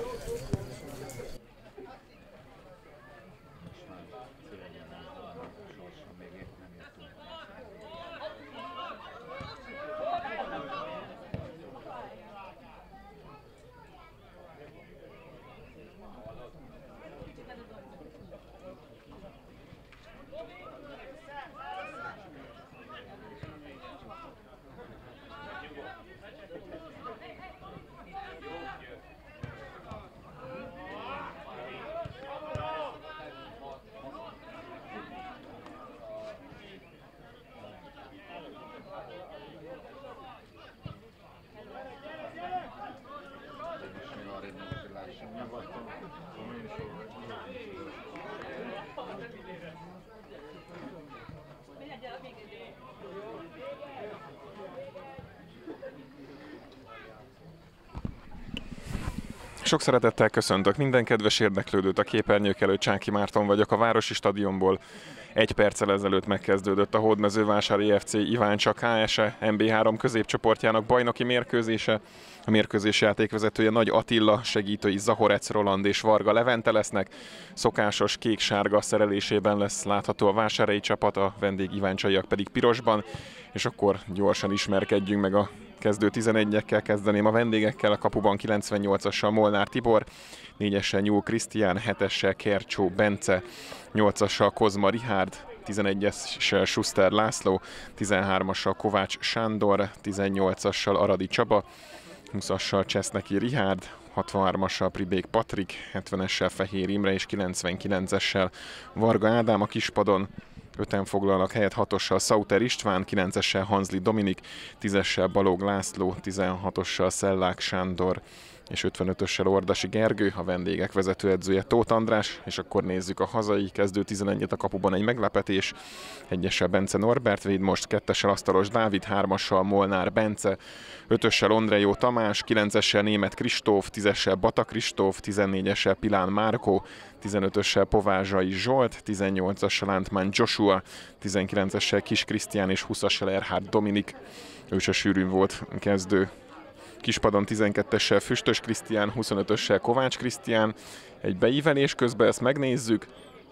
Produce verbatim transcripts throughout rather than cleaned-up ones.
Sok szeretettel köszöntök minden kedves érdeklődőt a képernyők előtt. Csáky Márton vagyok a Városi Stadionból. Egy perccel ezelőtt megkezdődött a Hódmezővásári ef cé Iváncsa ká es e em bé három középcsoportjának bajnoki mérkőzése. A mérkőzés játékvezetője Nagy Attila, segítői Zahorec Roland és Varga Levente lesznek. Szokásos kék-sárga szerelésében lesz látható a vásárhelyi csapat, a vendég iváncsaiak pedig pirosban. És akkor gyorsan ismerkedjünk meg a kezdő tizenegyekkel. Kezdeném a vendégekkel, a kapuban kilencvennyolcassal Molnár Tibor, négyessel Nyúl Krisztián, hetessel Kercsó Bence, nyolcassal Kozma Rihárd, tizenegyessel Schuster László, tizenhármassal Kovács Sándor, tizennyolcassal Aradi Csaba, húszassal Cseszneki Rihárd, hatvanhármassal Pribék Patrik, hetvenessel Fehér Imre és kilencvenkilencessel Varga Ádám a kispadon. Öten foglalnak helyet, hatossal Sauter István, kilencessel Hanzli Dominik, tízessel Balog László, tizenhatossal Szellák Sándor és ötvenötössel Ordasi Gergő, a vendégek vezetőedzője Tóth András. És akkor nézzük a hazai kezdő tizenegyet, a kapuban egy meglepetés. Egyessel Bence Norbert véd most, kettessel Asztalos Dávid, hármassal Molnár Bence, ötössel Ondrejó Tamás, kilencessel Németh Kristóf, tízessel Bata Kristóf, tizennégyessel Pilán Márkó, tizenötössel Povázsai Zsolt, tizennyolcassal Antman Joshua, tizenkilencessel Kis Krisztián és húszassal Erhard Dominik. Ő se sűrűn volt kezdő. Kispadon tizenkettessel Füstös Krisztián, huszonötössel Kovács Krisztián. Egy beívelés közben, ezt megnézzük.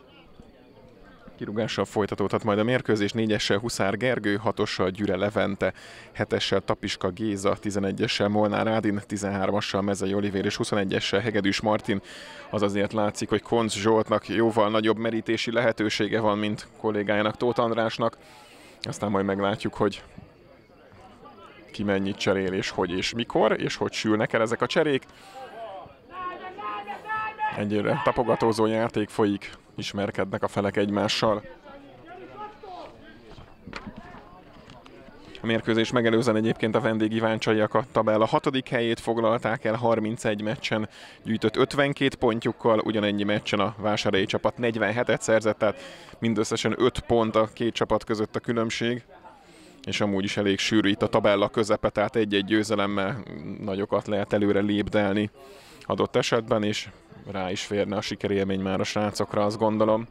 Kirúgással folytatódhat majd a mérkőzés, négyessel Huszár Gergő, hatossal Gyüre Levente, hetessel Tapiska Géza, tizenegyessel Molnár Ádin, tizenhármassal Mezei Olivér és huszonegyessel Hegedűs Martin. Az azért látszik, hogy Koncz Zsoltnak jóval nagyobb merítési lehetősége van, mint kollégájának, Tóth Andrásnak. Aztán majd meglátjuk, hogy ki mennyit cserél, és hogy és mikor, és hogy sülnek el ezek a cserék. Egyre tapogatózó játék folyik, ismerkednek a felek egymással. A mérkőzés megelőzően egyébként a vendég iváncsaiak a tabella hatodik helyét foglalták el, harmincegy meccsen gyűjtött ötvenkét pontjukkal, ugyanennyi meccsen a vásárhelyi csapat negyvenhetet szerzett, tehát mindösszesen öt pont a két csapat között a különbség. És amúgy is elég sűrű itt a tabella közepe, tehát egy-egy győzelemmel nagyokat lehet előre lépdelni adott esetben, és rá is férne a sikerélmény már a srácokra, azt gondolom.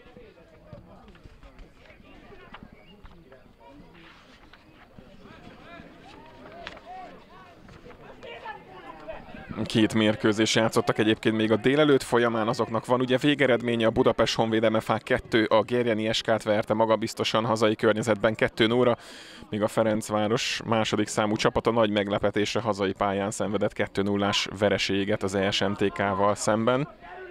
Két mérkőzés játszottak egyébként még a délelőtt folyamán, azoknak van ugye végeredménye. A Budapest Honvéd em ef á kettő a Gerjeni es ká-t verte magabiztosan hazai környezetben kettő nulla, míg a Ferencváros második számú csapata nagy meglepetésre hazai pályán szenvedett kettő nullás vereséget az e es em té ká-val szemben.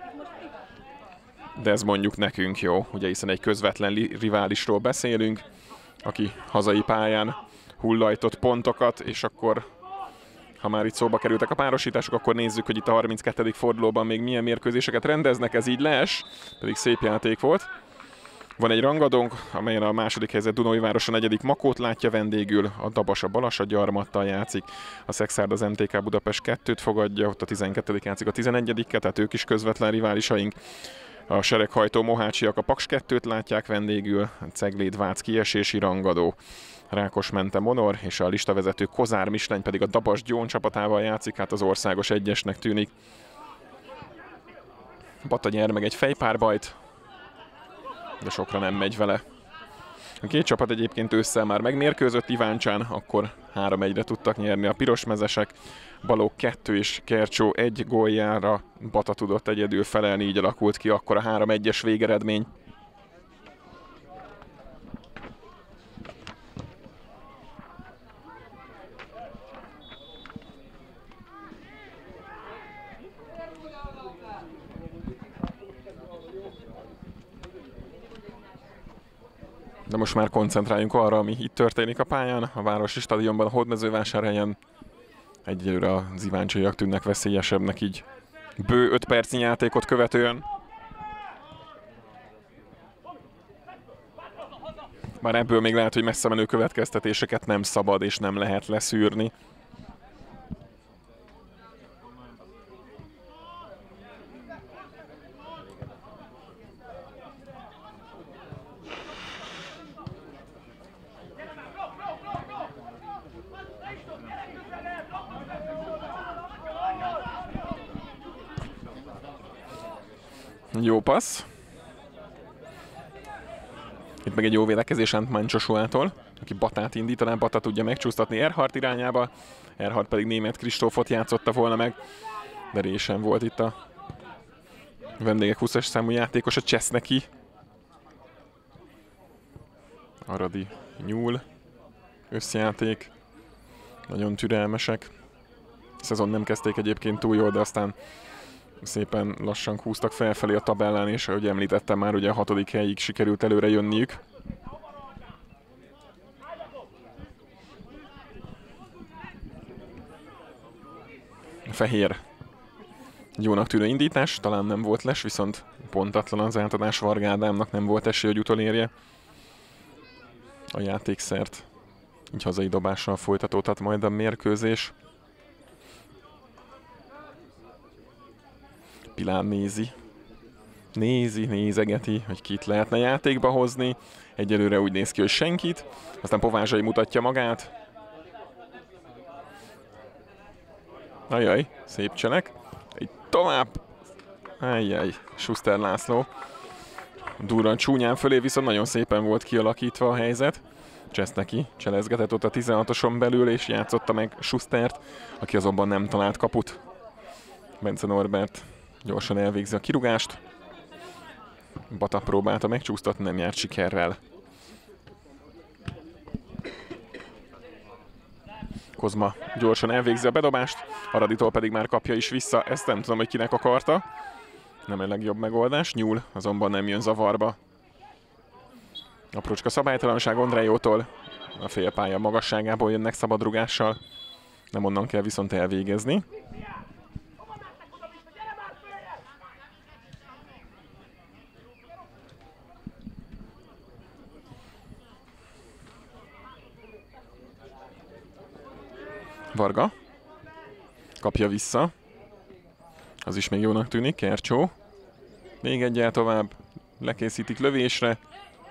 De ez mondjuk nekünk jó, ugye, hiszen egy közvetlen riválisról beszélünk, aki hazai pályán hullajtott pontokat, és akkor ha már itt szóba kerültek a párosítások, akkor nézzük, hogy itt a harminckettedik fordulóban még milyen mérkőzéseket rendeznek, ez így lees, pedig szép játék volt. Van egy rangadónk, amelyen a második helyzet Dunaújváros a negyedik Makót látja vendégül, a Dabas a Balassa Gyarmattal játszik, a Szexárd az em té ká Budapest kettőt fogadja, ott a tizenkettedik játszik a tizenegyedikkel, tehát ők is közvetlen riválisaink. A Sereghajtó Mohácsiak a Paks kettőt látják vendégül, a Cegléd Vác kiesési rangadó, Rákosmente Monor, és a listavezető Kozár Misleny pedig a Dabas Gyón csapatával játszik, hát az országos egyesnek tűnik. Bata nyer meg egy fejpárbajt, de sokra nem megy vele. A két csapat egyébként ősszel már megmérkőzött Iváncsán, akkor három egyre tudtak nyerni a pirosmezesek. Balogh kettő és Kercsó egy góljára Bata tudott egyedül felelni, így alakult ki akkor a három egyes végeredmény. De most már koncentráljunk arra, ami itt történik a pályán, a Városi Stadionban, a Hódmezővásárhelyen. Egyelőre az iváncsaiak tűnnek veszélyesebbnek, így bő öt percnyi játékot követően. Már ebből még lehet, hogy messze menő következtetéseket nem szabad és nem lehet leszűrni. Jó passz. Itt meg egy jó védekezés Antman Joshua-tól, aki Batát indítaná, Bata tudja megcsúsztatni Erhardt irányába, Erhardt pedig Németh Kristófot játszotta volna meg, de résen volt itt a vendégek huszas számú játékos, a Cseszneki. Aradi nyúl, összjáték, nagyon türelmesek. A szezon nem kezdték egyébként túl jól, de aztán szépen lassan húztak felfelé a tabellán, és ahogy említettem már, ugye a hatodik helyig sikerült előre jönniük. Fehér. Jónak tűnő indítás, talán nem volt les, viszont pontatlan az átadás, Varga Ádámnak nem volt esély, hogy utolérje a játékszert. Így hazai dobással folytatódhat majd a mérkőzés. Pilán nézi. Nézi, nézegeti, hogy kit lehetne játékba hozni. Egyelőre úgy néz ki, hogy senkit. Aztán Povázsai mutatja magát. Ajaj, szép cselek. Egy tovább. Ajjaj, Schuster László. Durran csúnyán fölé, viszont nagyon szépen volt kialakítva a helyzet. Cseszneki cselezgetett ott a tizenhatoson belül, és játszotta meg Schustert, aki azonban nem talált kaput. Bence Norbert gyorsan elvégzi a kirúgást. Bata próbálta megcsúsztatni, nem járt sikerrel. Kozma gyorsan elvégzi a bedobást, Araditól pedig már kapja is vissza, ezt nem tudom, hogy kinek akarta. Nem a legjobb megoldás, Nyúl azonban nem jön zavarba. Aprócska szabálytalanság Ondrejótól, a félpálya magasságából jönnek szabadrugással, nem onnan kell viszont elvégezni. Varga kapja vissza, az is még jónak tűnik, Kercsó. Még egyel tovább, lekészítik lövésre.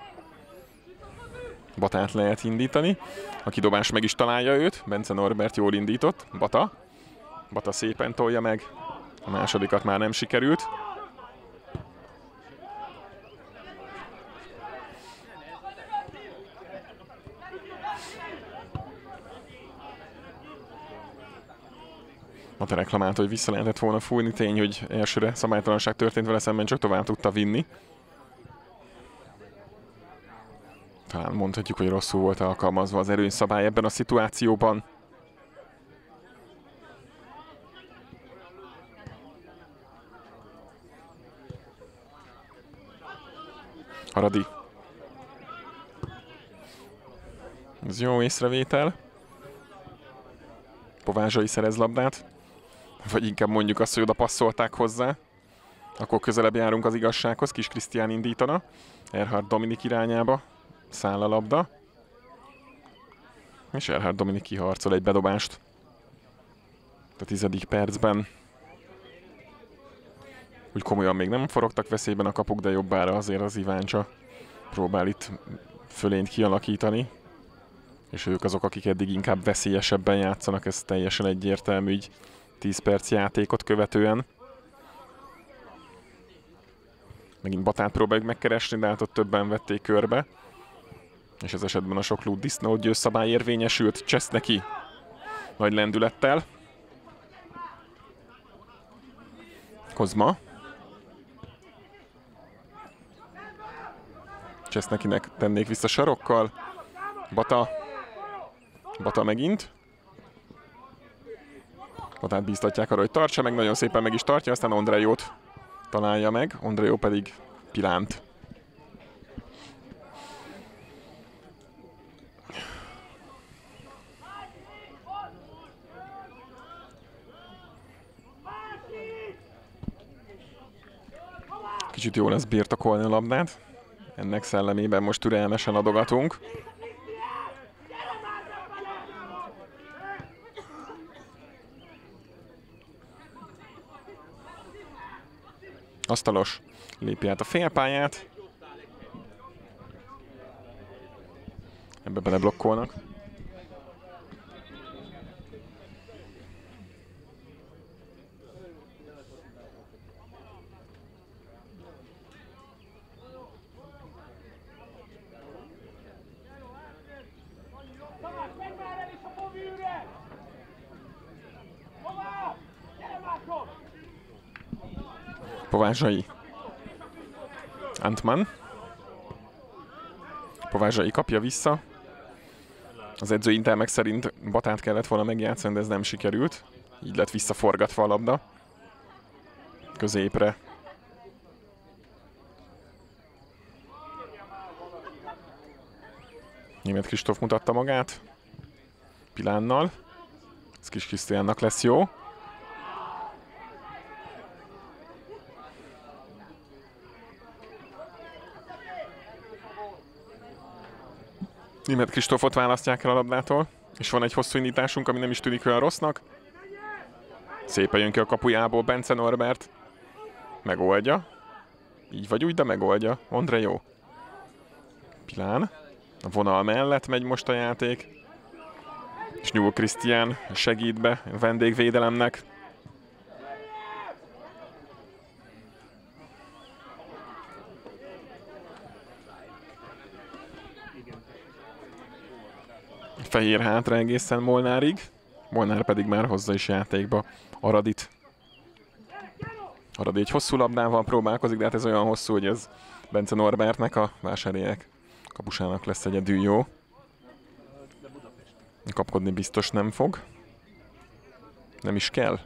Batát lehet indítani, a kidobás meg is találja őt, Bence Norbert jól indított, Bata. Bata szépen tolja meg, a másodikat már nem sikerült. Mata reklamálta, hogy vissza lehetett volna fújni, tény, hogy elsőre szabálytalanság történt vele szemben, csak tovább tudta vinni. Talán mondhatjuk, hogy rosszul volt alkalmazva az erőnyszabály ebben a szituációban. Aradi. Ez jó észrevétel. Povázsai szerez labdát. Vagy inkább mondjuk azt, hogy oda passzolták hozzá. Akkor közelebb járunk az igazsághoz. Kis Krisztián indítana. Erhardt Dominik irányába. Száll a labda. És Erhardt Dominik kiharcol egy bedobást. A tizedik percben. Úgy komolyan még nem forogtak veszélyben a kapuk, de jobbára azért az Iváncsa próbál itt fölényt kialakítani. És ők azok, akik eddig inkább veszélyesebben játszanak, ez teljesen egyértelmű, így tíz perc játékot követően. Megint Batát próbáljuk megkeresni, de hát ott többen vették körbe. És ez esetben a sok lúd disznót győzszabály érvényesült. Cseszneky nagy lendülettel. Kozma. Csesznekynek tennék vissza sarokkal. Bata. Bata megint. Batát bíztatják arra, hogy tartsa meg, nagyon szépen meg is tartja, aztán Ondrejót találja meg, Ondrejó pedig Pilánt. Kicsit jó lesz birtokolni a labdát. Ennek szellemében most türelmesen adogatunk. Asztalos lépi át a félpályát. Ebbe beleblokkolnak. Povázsai. Antman. Povázsai kapja vissza. Az edző intelmek szerint Batát kellett volna megjátszani, de ez nem sikerült. Így lett visszaforgatva a labda. Középre. Németh Kristóf mutatta magát. Pilánnal. Ez Kis Krisztiánnak lesz jó. Németh Kristófot választják el a labdától, és van egy hosszú indításunk, ami nem is tűnik olyan rossznak. Szépen jön ki a kapujából Bence Norbert. Megoldja. Így vagy úgy, de megoldja. Ondrejó. Pilán. A vonal mellett megy most a játék. És Nyúl Krisztián segít be a vendégvédelemnek. Fehér hátra egészen Molnárig. Molnár pedig már hozza is játékba Aradit. Aradi egy hosszú labdával próbálkozik, de hát ez olyan hosszú, hogy ez Bence Norbertnek, a Vásárhelyek kapusának lesz egyedül jó. Kapkodni biztos nem fog. Nem is kell.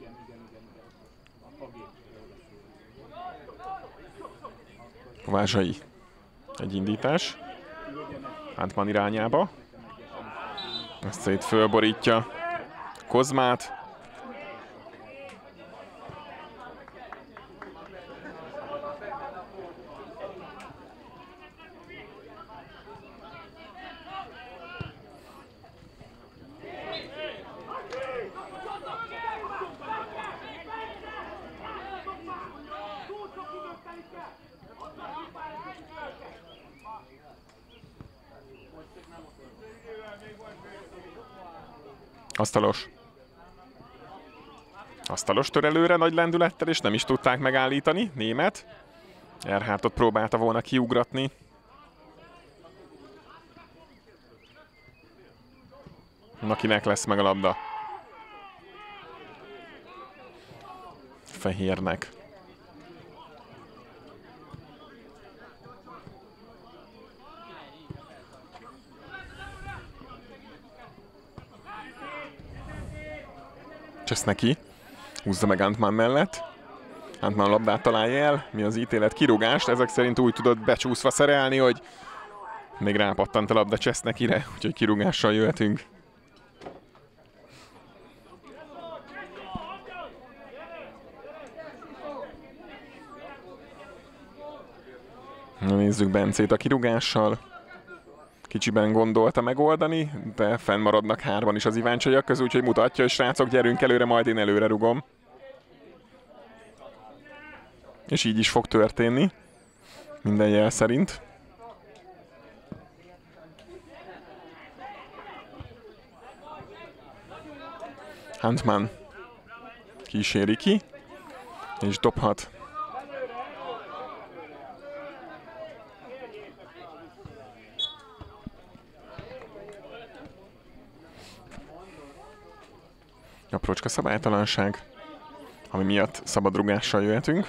Vázsai. Egy indítás. Antman irányába. Ezt itt fölborítja Kozmát. Asztalos. Asztalos tör előre nagy lendülettel, és nem is tudták megállítani. Németh. Erhártot próbálta volna kiugratni. Nakinek lesz meg a labda. Fehérnek. Cseszneky húzza meg Antman mellett. Antman labdát találja el. Mi az ítélet? Kirúgást. Ezek szerint úgy tudott becsúszva szerelni, hogy még rápattant a labda Csesznekyre, úgyhogy kirúgással jöhetünk. Na, nézzük Bencét a kirúgással. Kicsiben gondolta megoldani, de fennmaradnak hárman is az Iváncsaiak közül, úgyhogy mutatja, hogy srácok, gyerünk előre, majd én előre rugom. És így is fog történni. Minden jel szerint. Antman kíséri ki, és dobhat. Aprócska szabálytalanság, ami miatt szabadrugással jöhetünk.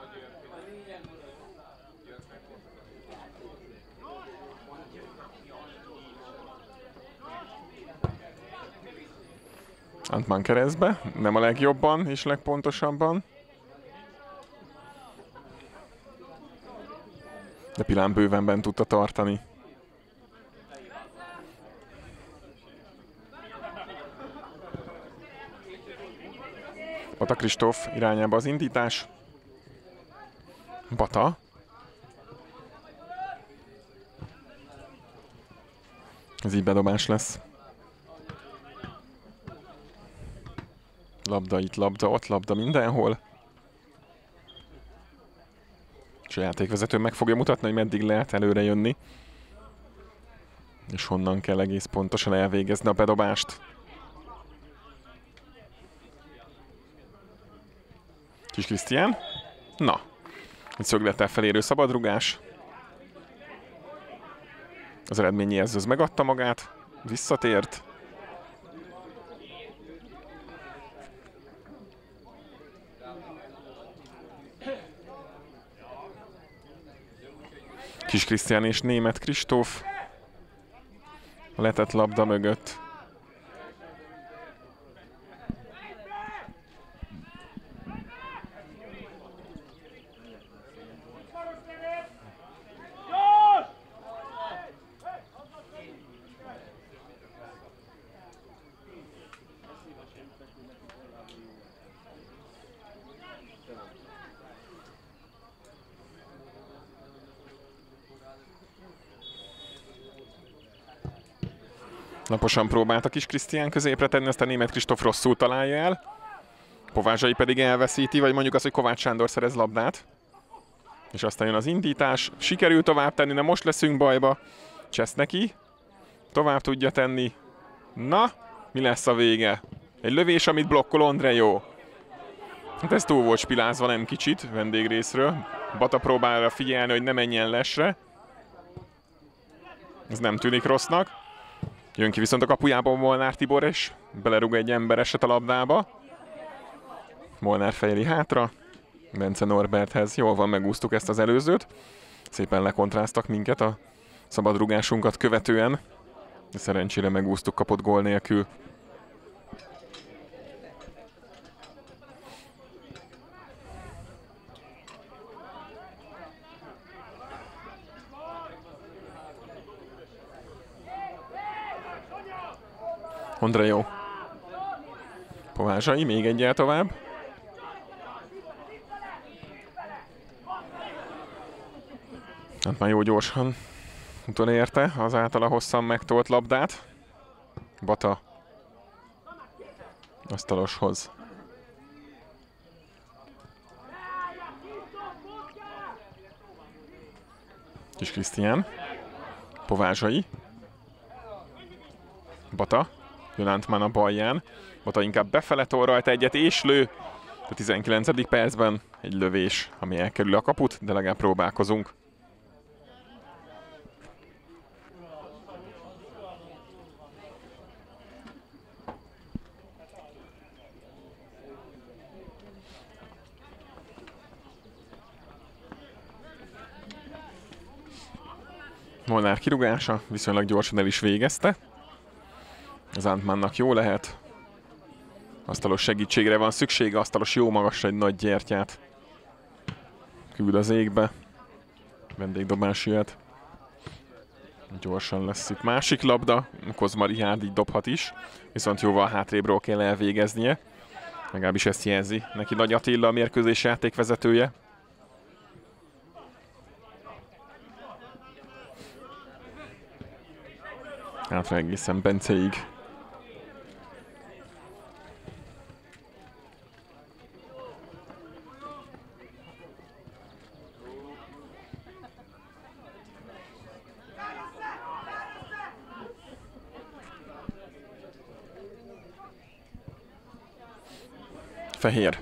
Antman keresztbe, nem a legjobban és legpontosabban. De Pilán bőven bent tudta tartani. Bata Kristóf irányába az indítás. Bata. Ez így bedobás lesz. Labda itt, labda ott, labda mindenhol. És a játékvezető meg fogja mutatni, hogy meddig lehet előre jönni. És honnan kell egész pontosan elvégezni a bedobást. Kis Krisztián. Na, egy szöglettel felérő szabadrugás. Az eredményi jelzőz megadta magát, visszatért. Kis Krisztián és Németh Kristóf a letett labda mögött. Laposan próbálta Kis Krisztián középre tenni, aztán Németh Kristóf rosszul találja el. Povázsai pedig elveszíti, vagy mondjuk az, hogy Kovács Sándor szerez labdát. És aztán jön az indítás. Sikerül tovább tenni, de most leszünk bajba. Cseszneki tovább tudja tenni. Na, mi lesz a vége? Egy lövés, amit blokkol Ondrejó. Hát ez túl volt spilázva, nem kicsit, vendégrészről. Bata próbálja figyelni, hogy ne menjen lesre. Ez nem tűnik rossznak. Jön ki viszont a kapujában Molnár Tibor, és belerúg egy embereset a labdába. Molnár fejeli hátra. Bence Norberthez. Jól van, megúsztuk ezt az előzőt. Szépen lekontráztak minket a szabadrugásunkat követően. De szerencsére megúsztuk kapott gól nélkül. Ondrejó. Povázsai, még egyel tovább. Hát már jó gyorsan utolérte az általa hosszan megtolt labdát. Bata asztaloshoz. Kis Krisztián. Povázsai. Bata. Jön Antman a balján. Bata inkább befele tol rajta egyet és lő. A tizenkilencedik percben egy lövés, ami elkerül a kaput, de legalább próbálkozunk. Molnár kirúgása, viszonylag gyorsan el is végezte. Az Antmannak jó lehet. Asztalos segítségre van szüksége, asztalos jó magasra egy nagy gyertyát. Küld az égbe. Vendégdobás jöhet. Gyorsan lesz itt másik labda. Kozma Richárd így dobhat is. Viszont jóval hátrébről kell elvégeznie. Legalábbis ezt jelzi neki Nagy Attila, a mérkőzés játékvezetője. Hátra egészen Benceig. Fehér.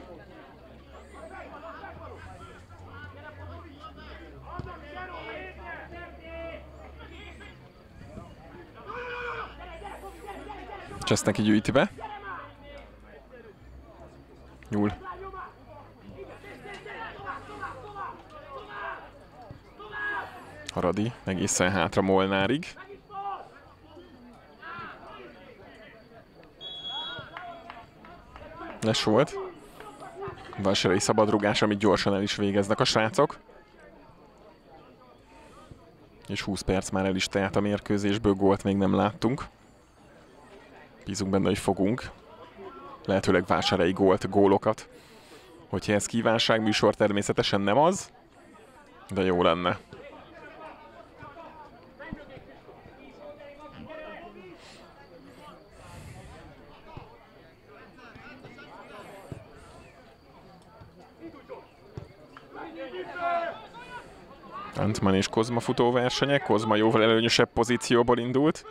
Cseszneki gyűjti be. Nyúl. Haradi egészen hátra Molnárig. Les volt. Vásárhelyi szabadrugás, amit gyorsan el is végeznek a srácok. És húsz perc már el is telt a mérkőzésből, gólt még nem láttunk. Bízunk benne, hogy fogunk. Lehetőleg vásárhelyi gólt, gólokat. Hogyha ez kívánságműsor, természetesen nem az, de jó lenne. Antman és Kozma futóversenyek. Kozma jóval előnyösebb pozícióból indult.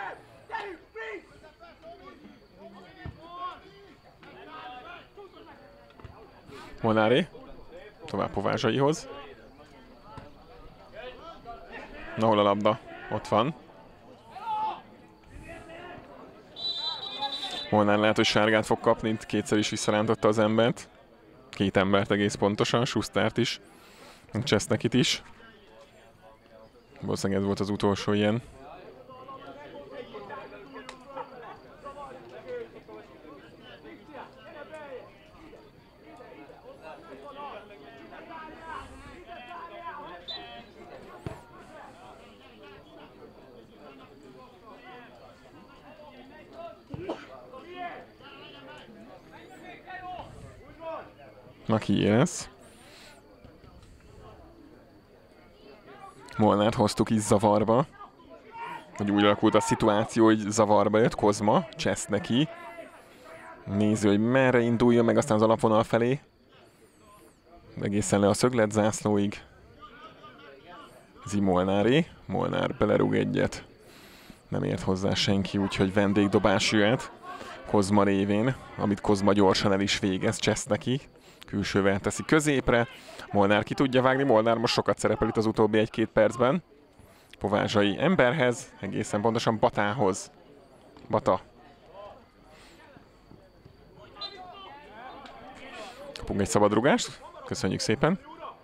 Molnáré. Tovább Povázsaihoz. Na, hol a labda? Ott van. Molnár lehet, hogy sárgát fog kapni, kétszer is visszarántotta az embert. Két embert egész pontosan, Schustert is, Csesznek is. Valószínűleg ez volt az utolsó ilyen. Na, ki ez? Molnárt hoztuk is zavarba. Hogy úgy alakult a szituáció, hogy zavarba jött Kozma, Csesz neki. Nézi, hogy merre induljon, meg aztán az alapvonal felé. Egészen le a szögletzászlóig. Zi Molnáré. Molnár belerúg egyet. Nem ért hozzá senki, úgyhogy vendégdobás jöhet Kozma révén, amit Kozma gyorsan el is végez, Csesz neki. Külsővel teszi középre. Molnár ki tudja vágni. Molnár most sokat szerepel itt az utóbbi egy-két percben. Povázsai emberhez, egészen pontosan Batához. Bata. Kapunk egy szabadrugást. Köszönjük szépen.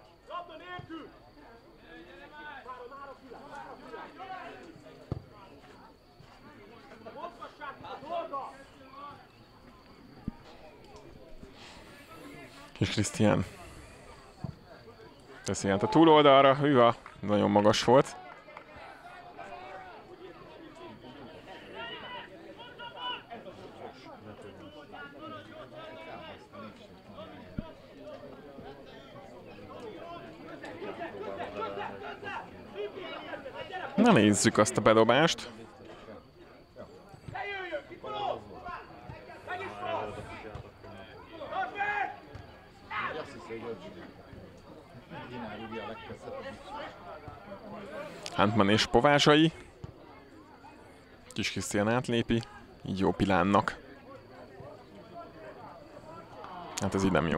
És Krisztián teszi át a túloldalra, hűha, nagyon magas volt. Na, nézzük azt a bedobást. Antman és Povázsai. Kis Krisztián átlépi. Így jó Pilánnak. Hát ez így nem jó.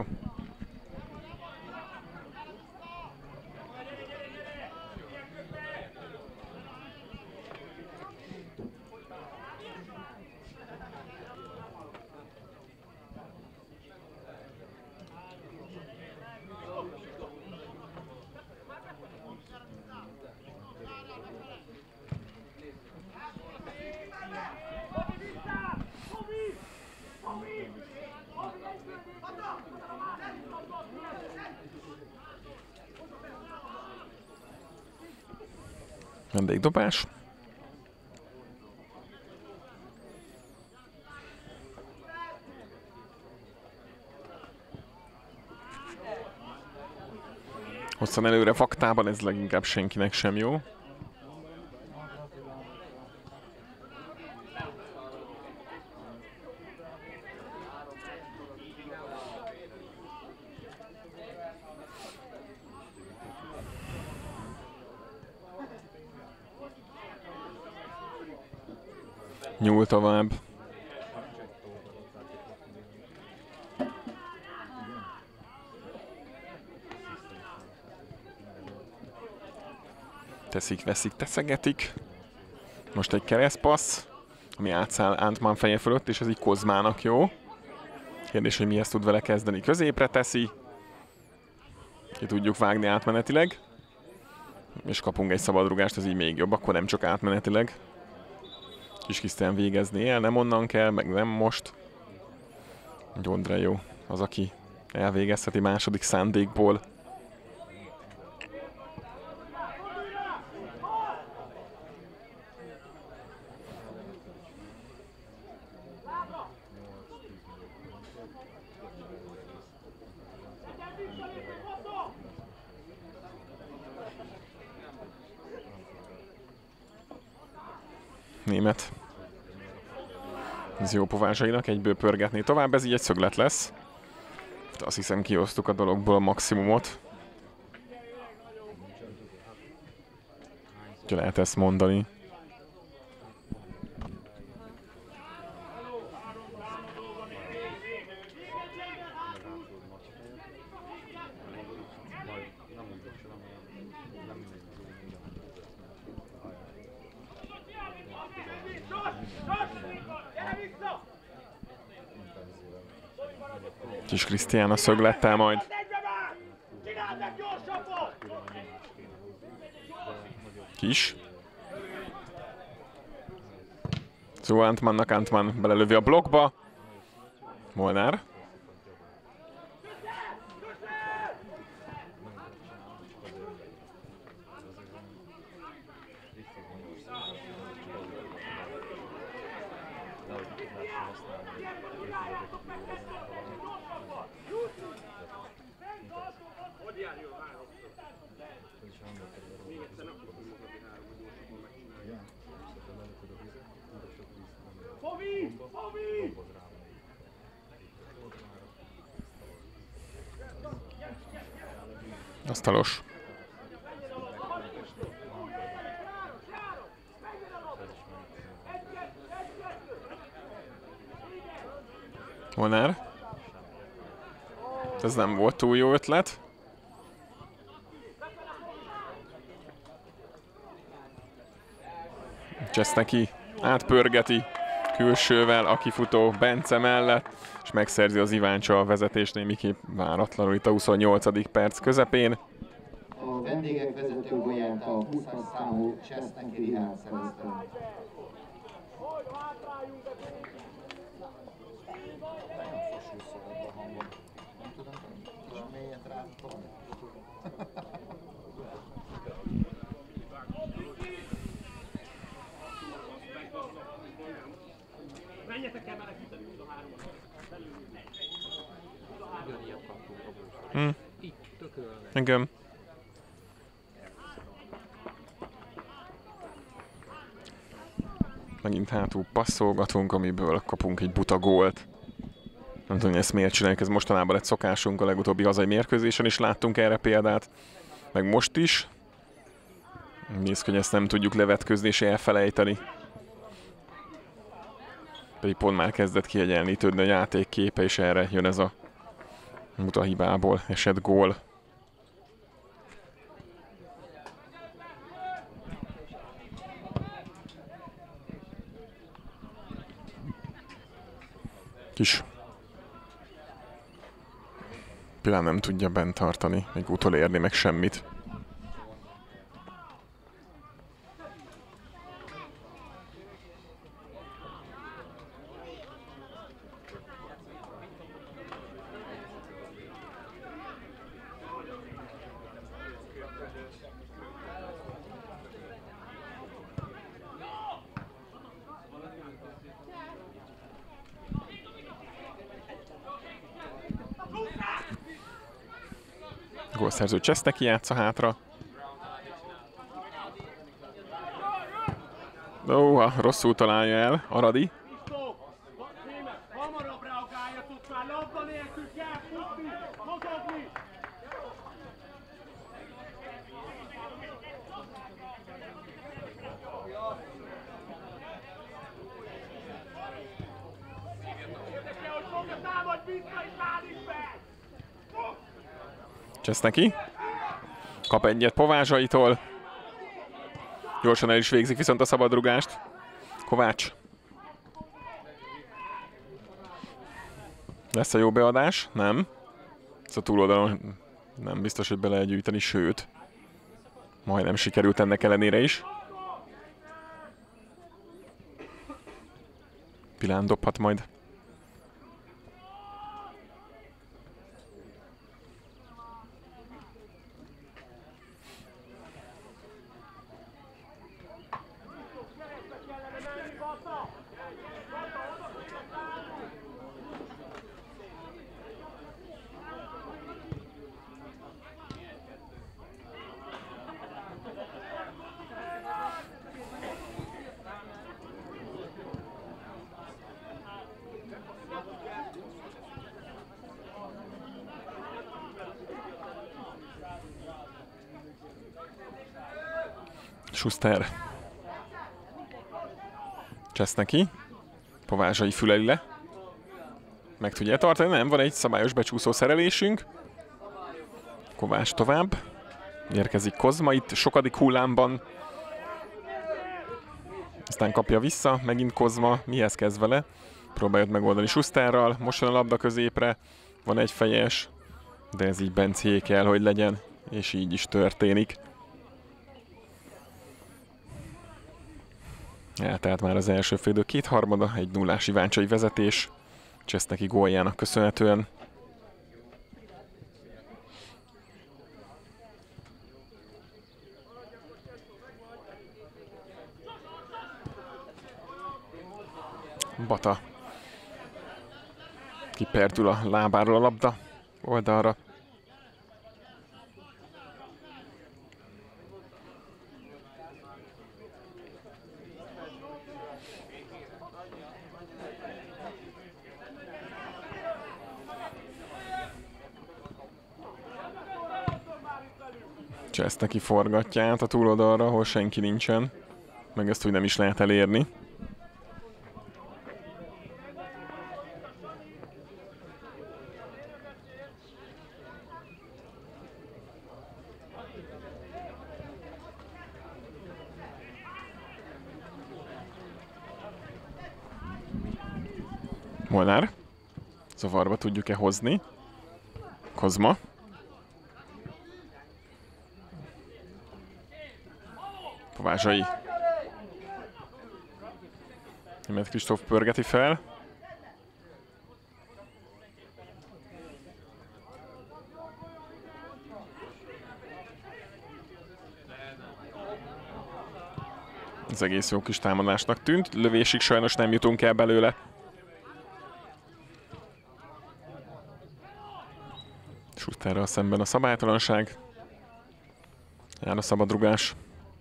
Vendégdobás. Hosszan előre faktában, ez leginkább senkinek sem jó. Nyúl tovább. Teszik, veszik, teszegetik. Most egy keresztpassz, ami átszáll Antman feje fölött, és ez így Kozmának jó. Kérdés, hogy mi ezt tud vele kezdeni. Középre teszi. Ki tudjuk vágni átmenetileg. És kapunk egy szabadrugást, ez így még jobb. Akkor nem csak átmenetileg. Kis Krisztián végezni el, nem onnan kell, meg nem most. Gondra jó az, aki elvégezheti második szándékból. Német. Ez jó Povázsainak egyből pörgetni tovább, ez így egy szöglet lesz. Azt hiszem, kiosztuk a dologból a maximumot. Úgyhogy lehet ezt mondani. Kis Krisztián a szöglettel majd. Kis. Szóval Antmannak Antman belelövi a blokkba. Molnár. Asztalos. Molnár. Ez nem volt túl jó ötlet. Cseszteki átpörgeti külsővel a kifutó Bence mellett, és megszerzi az Iváncsa a vezetést némiképp váratlanul itt a huszonnyolcadik perc közepén. A vendégek vezető gólját a húszas számú Cseszteki Richárd szerezte. Hm. Igen. Megint hátul passzolgatunk, amiből kapunk egy buta gólt. Nem tudom, hogy ezt miért csináljuk, ez mostanában lett szokásunk, a legutóbbi hazai mérkőzésen is láttunk erre példát. Meg most is. Nézd, hogy ezt nem tudjuk levetközni és elfelejteni. Pedig pont már kezdett kiegyenlítődni a játék képe, és erre jön ez a buta hibából esett gól. Kis. Pillanat nem tudja bent tartani, még utolérni meg semmit. Gólszerző Cseszteki játsza hátra. Ó, rosszul találja el Aradi. Cseszteki. Kap egyet Povázsaitól. Gyorsan el is végzik viszont a szabadrugást. Kovács. Lesz a jó beadás? Nem. Ez a túloldalon nem biztos, hogy be lehet gyűjteni, sőt. Majdnem sikerült ennek ellenére is. Pilán dobhat majd. Schuster. Csesz neki. Povázsai füleli le. Meg tudja tartani? Nem, van egy szabályos becsúszó szerelésünk. Kovács tovább. Érkezik Kozma itt sokadik hullámban. Aztán kapja vissza, megint Kozma. Mihez kezd vele? Próbálja megoldani Schusterral. Most jön a labda középre. Van egy fejes. De ez így Bencé kell, hogy legyen. És így is történik. Eltelt már az első félidő kétharmada, egy nullás iváncsai vezetés. Cseszteki góljának köszönhetően. Bata. Kiperdül a lábáról a labda oldalra. Ezt neki forgatja át a túloldalra, ahol senki nincsen. Meg ezt úgy nem is lehet elérni. Molnár. Zavarba tudjuk-e hozni? Kozma. Povázsai. Németh Kristóf pörgeti fel. Ez egész jó kis támadásnak tűnt. Lövésig sajnos nem jutunk el belőle. Schusterrel szemben a szabálytalanság. Jár a szabadrugás.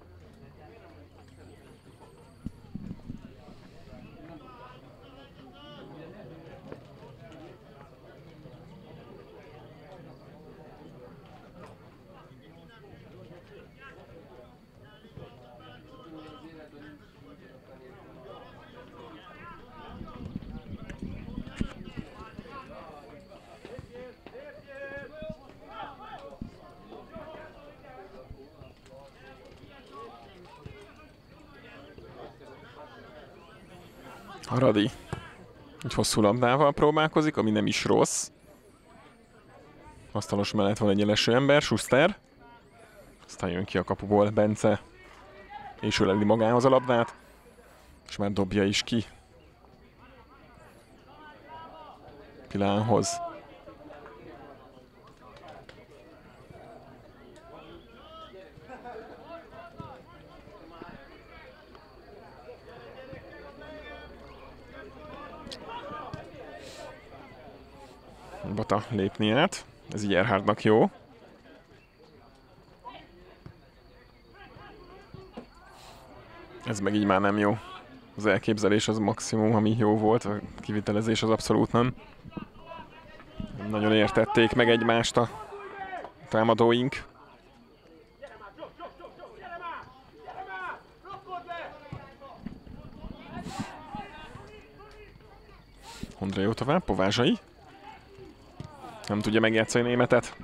Haradi egy hosszú labdával próbálkozik, ami nem is rossz. Asztalos mellett van egy eleső ember, Schuster. Aztán jön ki a kapuból Bence, és öleli magához a labdát, és már dobja is ki Pilánhoz. Bata lépni át, ez így Erhardnak jó. Ez meg így már nem jó. Az elképzelés az maximum, ami jó volt, a kivitelezés az abszolút nem. Nagyon értették meg egymást a támadóink. Ondrej jó tovább, Povázsai. Nem tudja megjátszani Németet.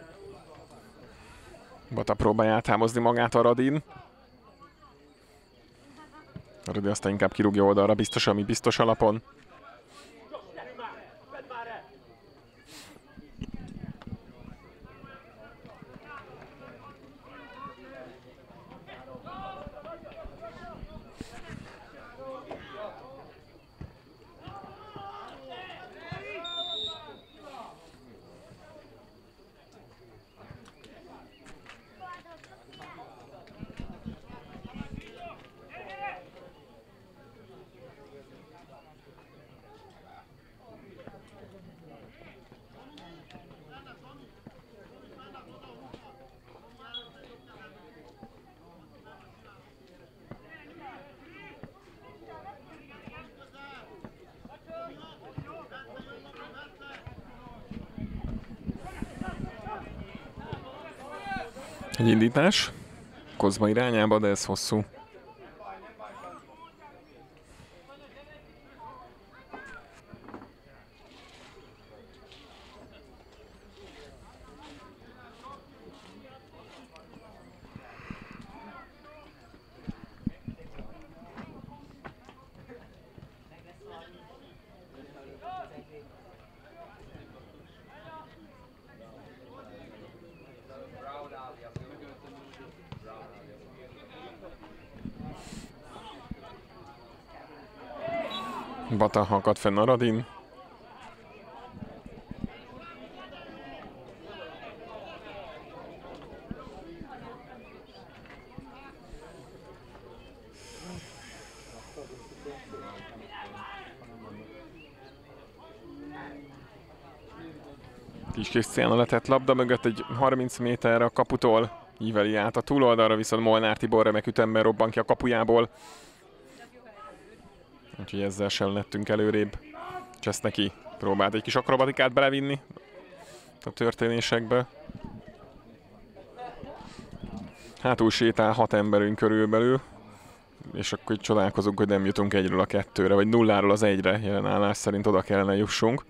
Bata próbálja áthámozni magát a Radin. Rödi aztán inkább kirúgja oldalra, biztos, ami biztos alapon. Egy indítás Kozma irányába, de ez hosszú. Bata akad fenn a Radin. Kis Krisztián letett labda mögött egy harminc méterre a kaputól. Íveli át a túloldalra, viszont Molnár Tibor remek ütemben robban ki a kapujából. Úgyhogy ezzel sem lettünk előrébb. Cseszneky próbált egy kis akrobatikát belevinni a történésekbe. Hátul sétál hat emberünk körülbelül, és akkor így csodálkozunk, hogy nem jutunk egyről a kettőre, vagy nulláról az egyre, jelen állás szerint oda kellene jussunk.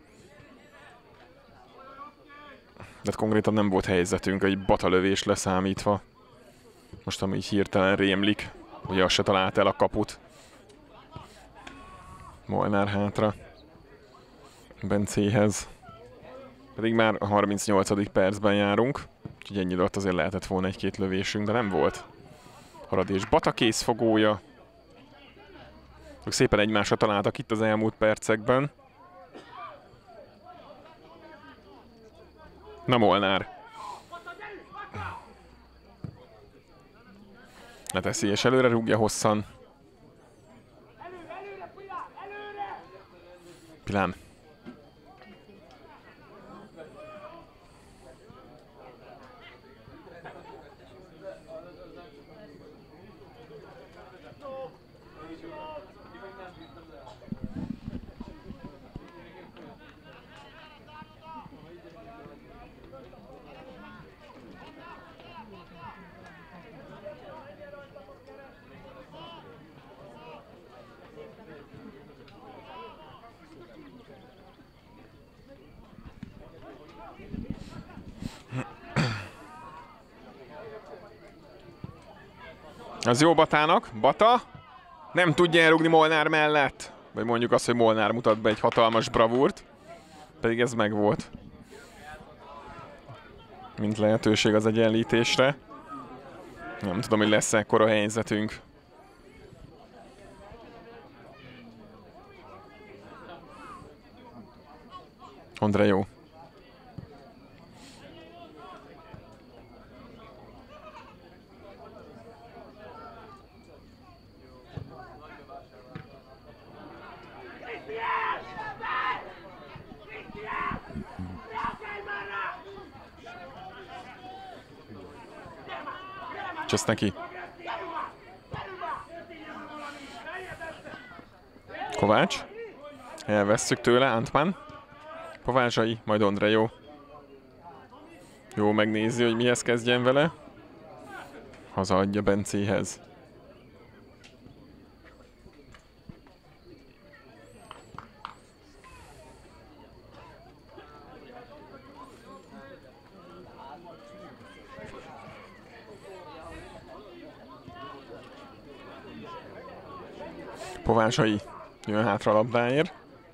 De konkrétan nem volt helyzetünk, egy batalövés leszámítva. Most ami így hirtelen rémlik, ugye azt se talált el a kaput. Molnár hátra Bencéhez. Pedig már a harmincnyolcadik percben járunk, úgyhogy ennyi alatt azért lehetett volna egy-két lövésünk, de nem volt. Harad és Bata készfogója. Ők szépen egymásra találtak itt az elmúlt percekben. Na Molnár. Leteszi és előre rúgja hosszan. Pilán. Az jó Batának. Bata nem tudja elrugni Molnár mellett. Vagy mondjuk azt, hogy Molnár mutat be egy hatalmas bravúrt. Pedig ez megvolt. Mint lehetőség az egyenlítésre. Nem tudom, hogy lesz ekkora helyzetünk. Andrejó. Cseszneky. Kovács. Elvesszük tőle, Antman. Kovácsai, majd Andrejó. Jó, megnézi, hogy mihez kezdjen vele. Hazaadja Bencéhez. Kovácsai jön hátra a labdáért.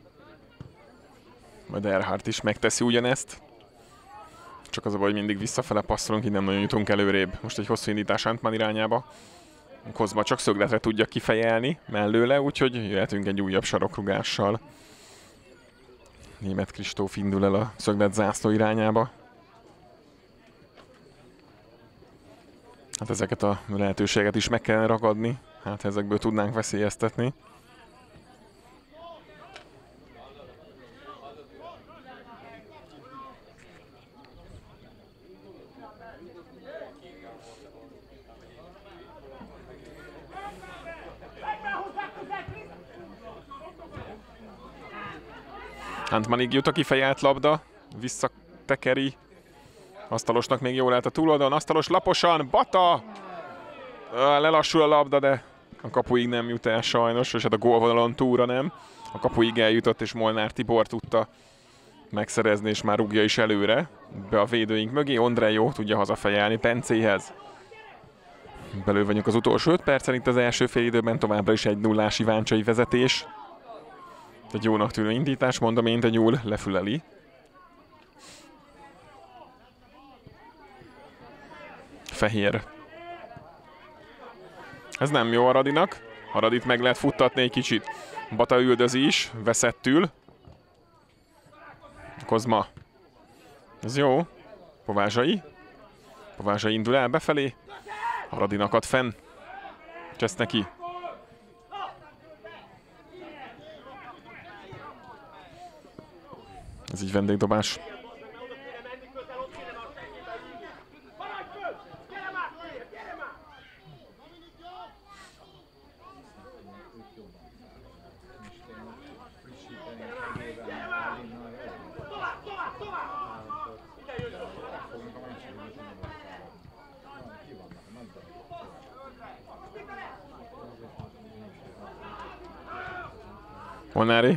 Majd Erhardt is megteszi ugyanezt. Csak az a baj, hogy mindig visszafele passzolunk, így nem nagyon jutunk előrébb. Most egy hosszú indítás Antman irányába. Kozma csak szögletre tudja kifejelni mellőle, úgyhogy jöhetünk egy újabb sarokrugással. Németh Kristóf indul el a szöglet zászló irányába. Hát ezeket a lehetőséget is meg kellene ragadni. Hát ezekből tudnánk veszélyeztetni. Antmanig jut a kifejelt labda, visszatekeri. Asztalosnak még jól lehet a túloldalon, Asztalos laposan, Bata! Lelassul a labda, de a kapuig nem jut el sajnos, és hát a gólvonalon túra nem. A kapuig eljutott, és Molnár Tibor tudta megszerezni, és már rúgja is előre. Be a védőink mögé, Ondrej jó tudja hazafejelni Pencéhez. Belül vagyunk az utolsó öt percen, itt az első fél időben továbbra is egy nullás iváncsai vezetés. Egy jónak tűnő indítás, mondom én, de nyúl lefüleli. Fehér. Ez nem jó Aradinak. Aradit meg lehet futtatni egy kicsit. Bata üldözi is, veszettül. Kozma. Ez jó. Povázsai. Povázsai indul el befelé. Aradinak ad fenn. Csesz neki. Ez így vendégdobás. Molnári.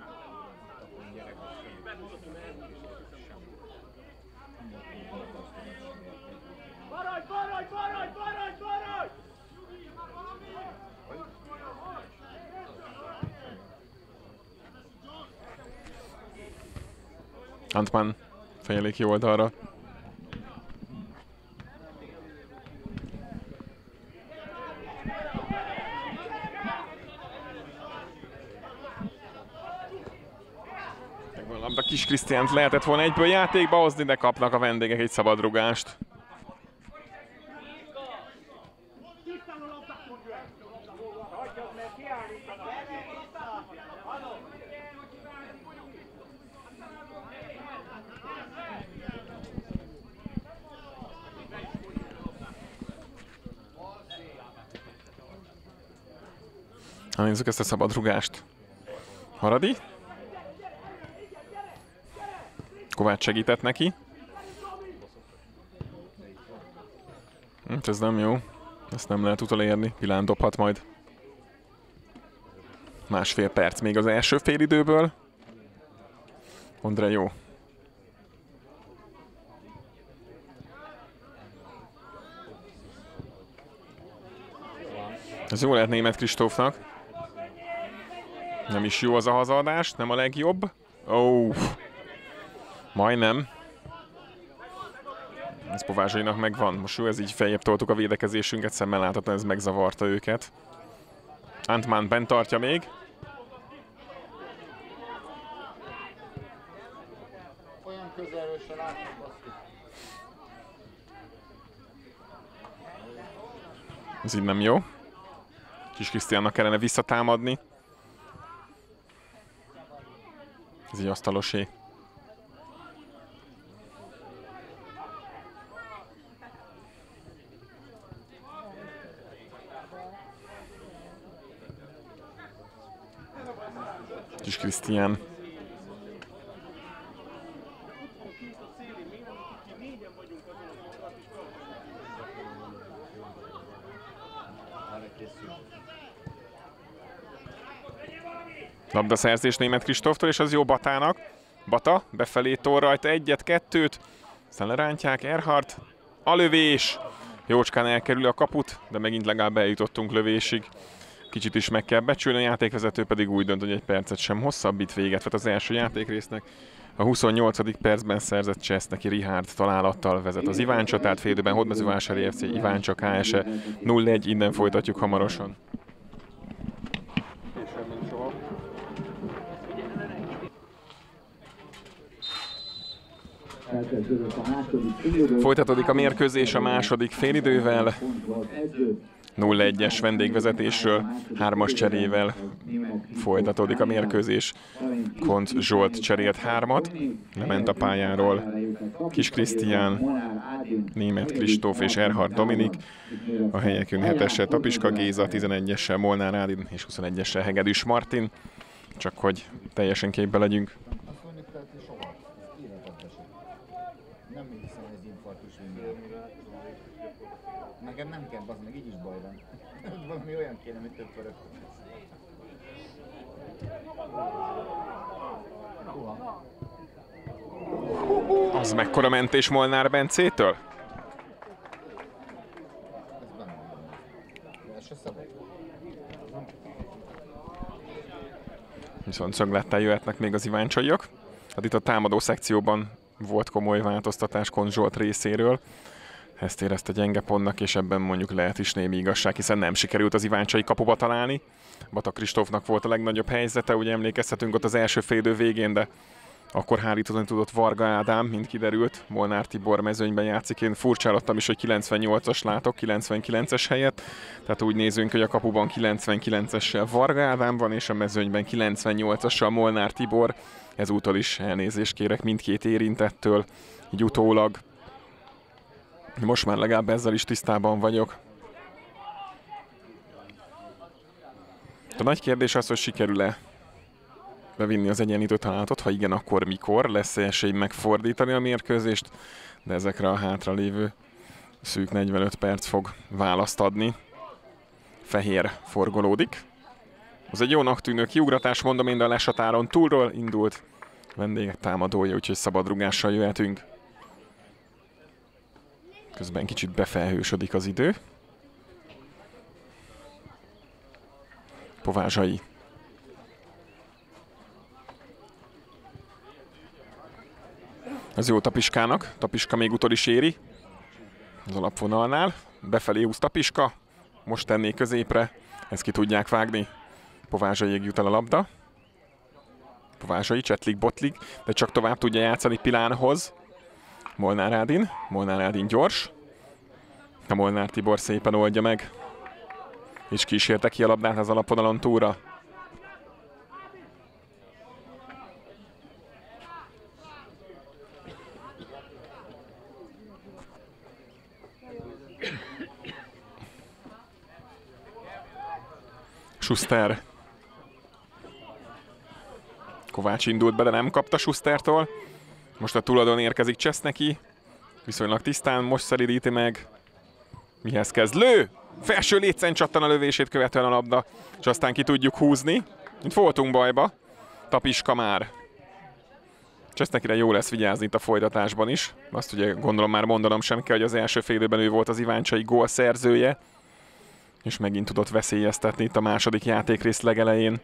Antman fejelik jó oldalra. Megvan a labda, Kis Krisztiánt lehetett volna egyből játékba hozni, de kapnak a vendégek egy szabadrugást. Na, nézzük ezt a szabadrugást. Haradi. Kovács segített neki. Hát ez nem jó. Ezt nem lehet utolérni. Pilán dobhat majd. Másfél perc még az első félidőből. Ondrej jó. Ez jó lehet Németh Kristófnak. Nem is jó az a hazaadás, nem a legjobb. Ó, oh, majdnem. Ez Povázsainak megvan. Most jó, ez így feljebb toltuk a védekezésünket, szemmel láthatóan ez megzavarta őket. Antman bent tartja még. Olyan közelről se látom. Ez így nem jó. Kis Krisztiánnak kellene visszatámadni. Ez így Asztalosé. Kis Krisztián. Labdaszerzés Németh Kristóftól, és az jó Batának. Bata befelé tol rajta egyet, kettőt. Aztán lerántják, Erhardt. A lövés! Jócskán elkerül a kaput, de megint legalább eljutottunk lövésig. kicsit is meg kell becsülni, a játékvezető pedig úgy dönt, hogy egy percet sem hosszabbít, véget vet az első játékrésznek. A huszonnyolcadik percben szerzett Cseszteki Richárd találattal vezet az Iváncsa, tehát fél időben Hódmezővásári ef cé Iváncsa ká es e nulla egy, innen folytatjuk hamarosan. Folytatódik a mérkőzés a második félidővel. nulla egyes vendégvezetésről, hármas cserével folytatódik a mérkőzés. Koncz Zsolt cserélt hármat, lement a pályáról Kis Krisztián, Németh Kristóf és Erhard Dominik. A helyekön hetessel Tapiska Géza, tizenegyessel Molnár Ádin és huszonegyessel Hegedűs Martin. Csak hogy teljesen képbe legyünk. Nekem nem kell, az meg így is baj van. Valami olyan kéne, mint több pörög. Az mekkora mentés Molnár Bencétől? Viszont szöglettel jöhetnek még az iváncsaiak. Hát itt a támadó szekcióban volt komoly változtatás Koncz Zsolt részéről. Ezt érezte gyenge pontnak, és ebben mondjuk lehet is némi igazság, hiszen nem sikerült az iváncsai kapuba találni. Bata Kristófnak volt a legnagyobb helyzete, ugye emlékezhetünk ott az első félidő végén, de akkor hárítani tudott Varga Ádám, mint kiderült. Molnár Tibor mezőnyben játszik, én furcsálottam is, hogy kilencvennyolcas látok, kilencvenkilences helyett. Tehát úgy nézünk, hogy a kapuban kilencvenkilencessel Varga Ádám van, és a mezőnyben kilencvennyolcassal Molnár Tibor. Ezúttal is elnézést kérek mindkét érintettől, így utólag. Most már legalább ezzel is tisztában vagyok. A nagy kérdés az, hogy sikerül-e bevinni az egyenlítő találatot, ha igen, akkor mikor, lesz-e esély megfordítani a mérkőzést, de ezekre a hátralévő szűk negyvenöt perc fog választ adni. Fehér forgolódik. Az egy jónak tűnő kiugratás, mondom én, de a lesatáron túlról indult vendégek támadója, úgyhogy szabadrugással jöhetünk. Közben kicsit befelhősödik az idő. Povázsai. Az jó Tapiskának. Tapiska még utol is éri. Az alapvonalnál. Befelé húz Tapiska. Most tenné középre. Ezt ki tudják vágni. Povázsaiig jut el a labda. Povázsai csetlik-botlik, de csak tovább tudja játszani Pilánhoz. Molnár Ádin. Molnár Ádin gyors. A Molnár Tibor szépen oldja meg. És kísérte ki a labdát az alapvonalon túlra. Schuster. Kovács indult be, de nem kapta Schustertól. Most a túladon érkezik Cseszteki. Viszonylag tisztán, most szeridíti meg. Mihez kezd? Lő! Felső létszén csattan a lövését követően a labda. És aztán ki tudjuk húzni. Itt voltunk bajba. Tapiska már. Csesztekire jó lesz vigyázni itt a folytatásban is. Azt ugye gondolom már mondanom sem kell, hogy az első fél időben ő volt az iváncsai gól szerzője. És megint tudott veszélyeztetni itt a második játékrész legelején.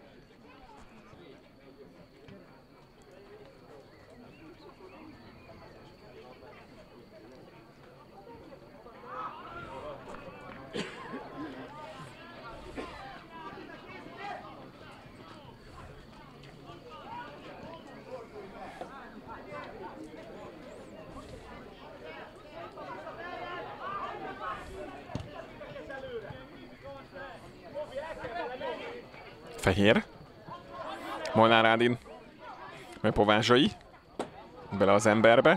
Fehér. Molnár Ádin. Majd Povázsai. Bele az emberbe.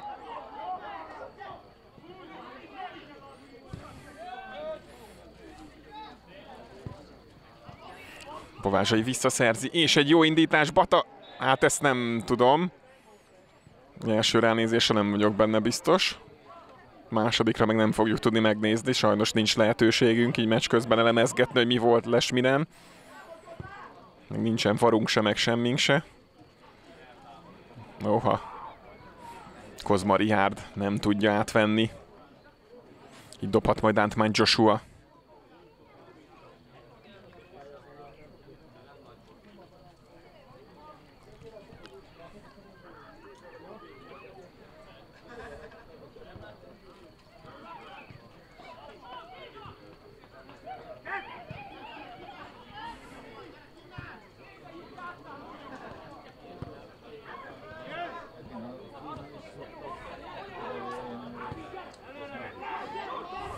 Povázsai visszaszerzi, és egy jó indítás. Bata, hát ezt nem tudom. Első ránézésre nem vagyok benne biztos. Másodikra meg nem fogjuk tudni megnézni. Sajnos nincs lehetőségünk így meccs közben elemezgetni, hogy mi volt, les, mi nem. Meg nincsen varunk se, meg semmink se. Oha. Kozma Richárd nem tudja átvenni. Így dobhat majd Antmány Joshua.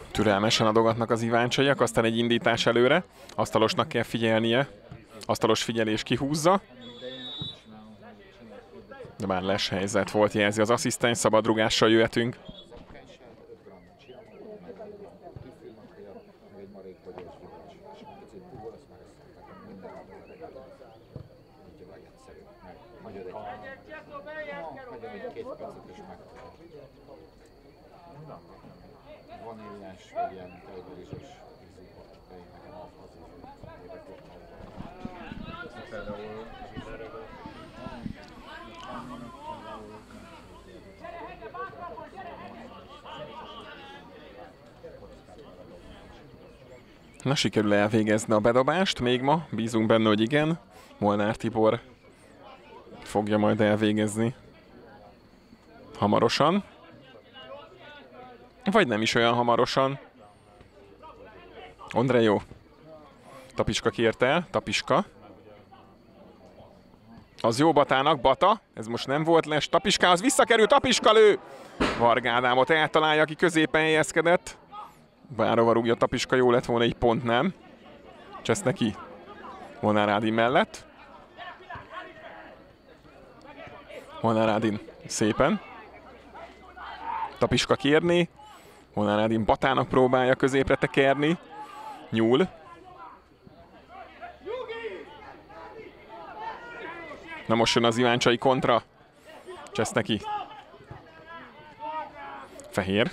Türelmesen adogatnak az iváncsaiak, aztán egy indítás előre. Asztalosnak kell figyelnie. Asztalos figyelés kihúzza. De már les helyzet volt, jelzi az asszisztens, szabadrugással jöhetünk. Na, sikerül elvégezni a bedobást még ma, bízunk benne, hogy igen. Molnár Tibor fogja majd elvégezni hamarosan. Vagy nem is olyan hamarosan. Ondrej jó. Tapiska kért el, Tapiska. Az jó Batának, Bata. Ez most nem volt les. Tapiskához visszakerül, Tapiska lő! Varga Ádámot eltalálja, aki középen helyezkedett. Bárhova rúgja Tapiska, jó lett volna, egy pont nem. Cseszneky Molnár Ádin mellett. Molnár Ádin szépen. Tapiska kérni. Molnár Ádin Batának próbálja középre tekerni. Nyúl. Na most jön az iváncsai kontra. Cseszneky. Fehér.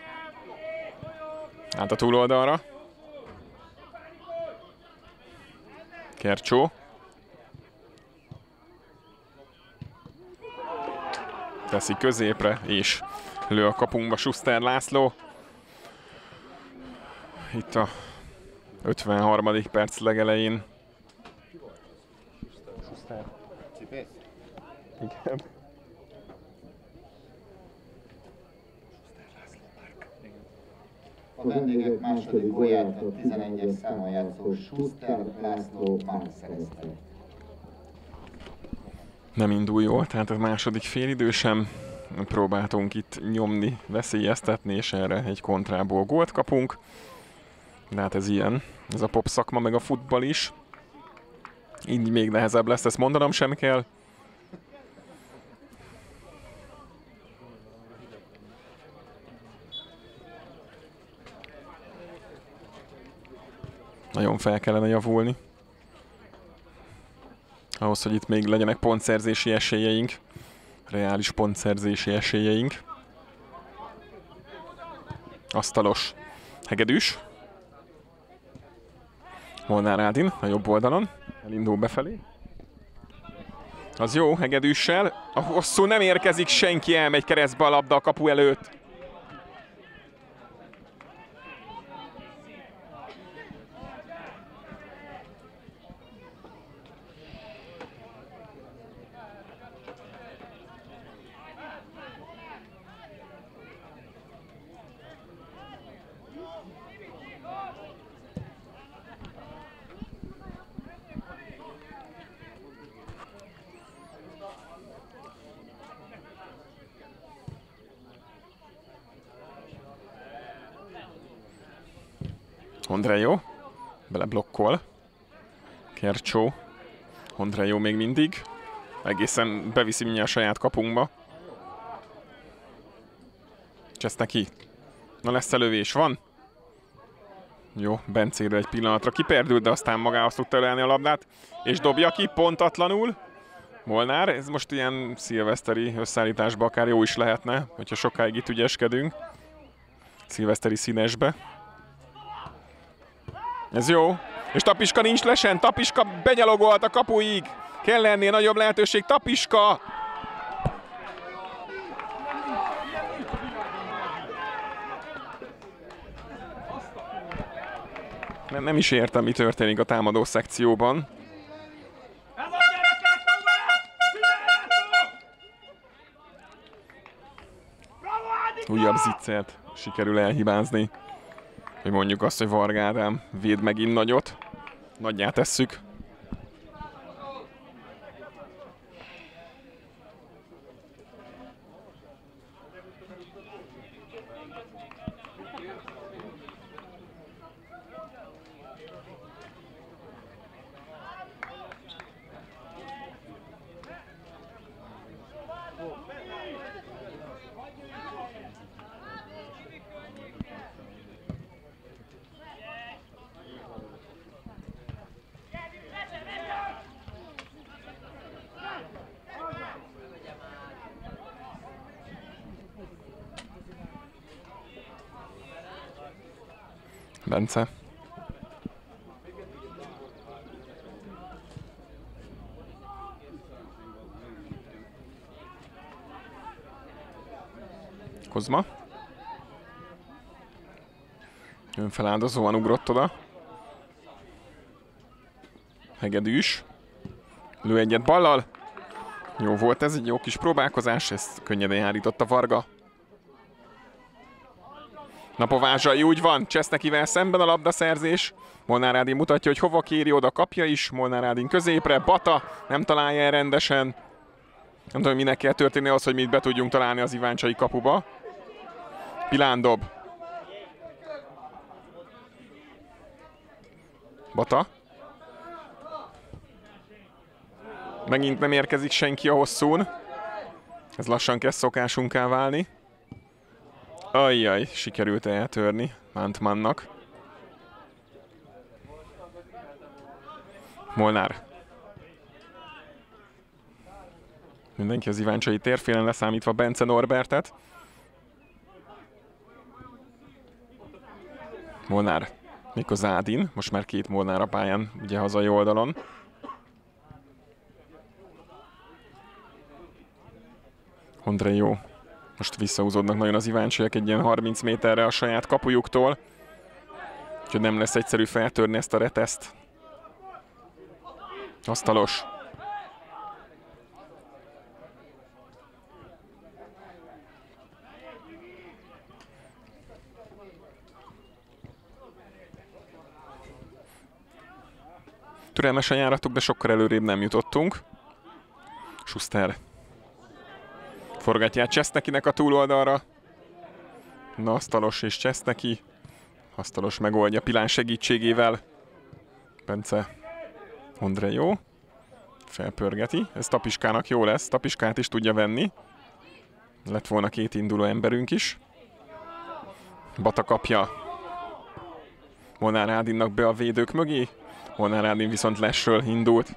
Át a túloldalra. Kercsó. Teszi középre, és lő a kapunkba Schuster László. Itt a ötvenharmadik perc legelején. Schuster. Igen. A vendégek második gólját a tizenegyes számon játszó Schuster László már szerezte. Nem indul jól, tehát a második félidő sem. Próbáltunk itt nyomni, veszélyeztetni, és erre egy kontrából gólt kapunk. De hát ez ilyen, ez a pop szakma, meg a futball is. Így még nehezebb lesz, ezt mondanom sem kell. Nagyon fel kellene javulni. Ahhoz, hogy itt még legyenek pontszerzési esélyeink. Reális pontszerzési esélyeink. Asztalos. Hegedűs. Molnár Ádin a jobb oldalon. Elindul befelé. Az jó, Hegedűssel. A hosszú nem érkezik senki, elmegy keresztbe a labda a kapu előtt. Ondrejó, beleblokkol. Kercsó. Ondrejó még mindig. Egészen beviszi mindjárt a saját kapunkba. Cseszneky. Na, lesz lövés, van? Jó, Bencéről egy pillanatra kiperdült, de aztán magához tudta ölelni a labdát. És dobja ki pontatlanul. Molnár, ez most ilyen szilveszteri összeállításba akár jó is lehetne, hogyha sokáig itt ügyeskedünk. Szilveszteri színesbe. Ez jó. És Tapiska nincs lesen. Tapiska benyalogolt a kapuig. Kell ennél nagyobb lehetőség. Tapiska! Nem, nem is értem, mi történik a támadó szekcióban. Újabb ziccert sikerül elhibázni. Hogy mondjuk azt, hogy Varga Ádám véd megint nagyot. Nagyját tesszük. Bence. Kozma. Önfeláldozóan ugrott oda. Hegedűs. Lő egyet ballal. Jó volt ez, egy jó kis próbálkozás, ezt könnyeden járította Varga. Napovázsai úgy van, Csesznekivel szemben a labdaszerzés. Molnár Ádin mutatja, hogy hova kéri, oda kapja is. Molnár Ádin középre, Bata nem találja el rendesen. Nem tudom, hogy minek kell történni az, hogy mi be tudjunk találni az iváncsai kapuba. Pilán dob. Bata. Megint nem érkezik senki a hosszún. Ez lassan kezd szokásunká válni. Ajjaj, sikerült eltörni Mantmannak. Molnár. Mindenki az iváncsai térfélen, leszámítva Bence Norbertet. Molnár. Mikor Ádin, most már két Molnár a pályán, ugye hazai oldalon. Ondrej jó. Most visszahúzódnak nagyon az iváncsaiak egy ilyen harminc méterre a saját kapujuktól. Úgyhogy nem lesz egyszerű feltörni ezt a reteszt. Asztalos. Türelmesen járatuk, de sokkal előrébb nem jutottunk. Schuster. Forgatják Csesznekinek a túloldalra. Na, Asztalos és Cseszneki. Asztalos megoldja Pilán segítségével. Bence. Ondrej jó. Felpörgeti. Ez Tapiskának jó lesz. Tapiskát is tudja venni. Lett volna két induló emberünk is. Bata kapja. Molnár Ádinnak be a védők mögé. Molnár Ádin viszont lesről indult.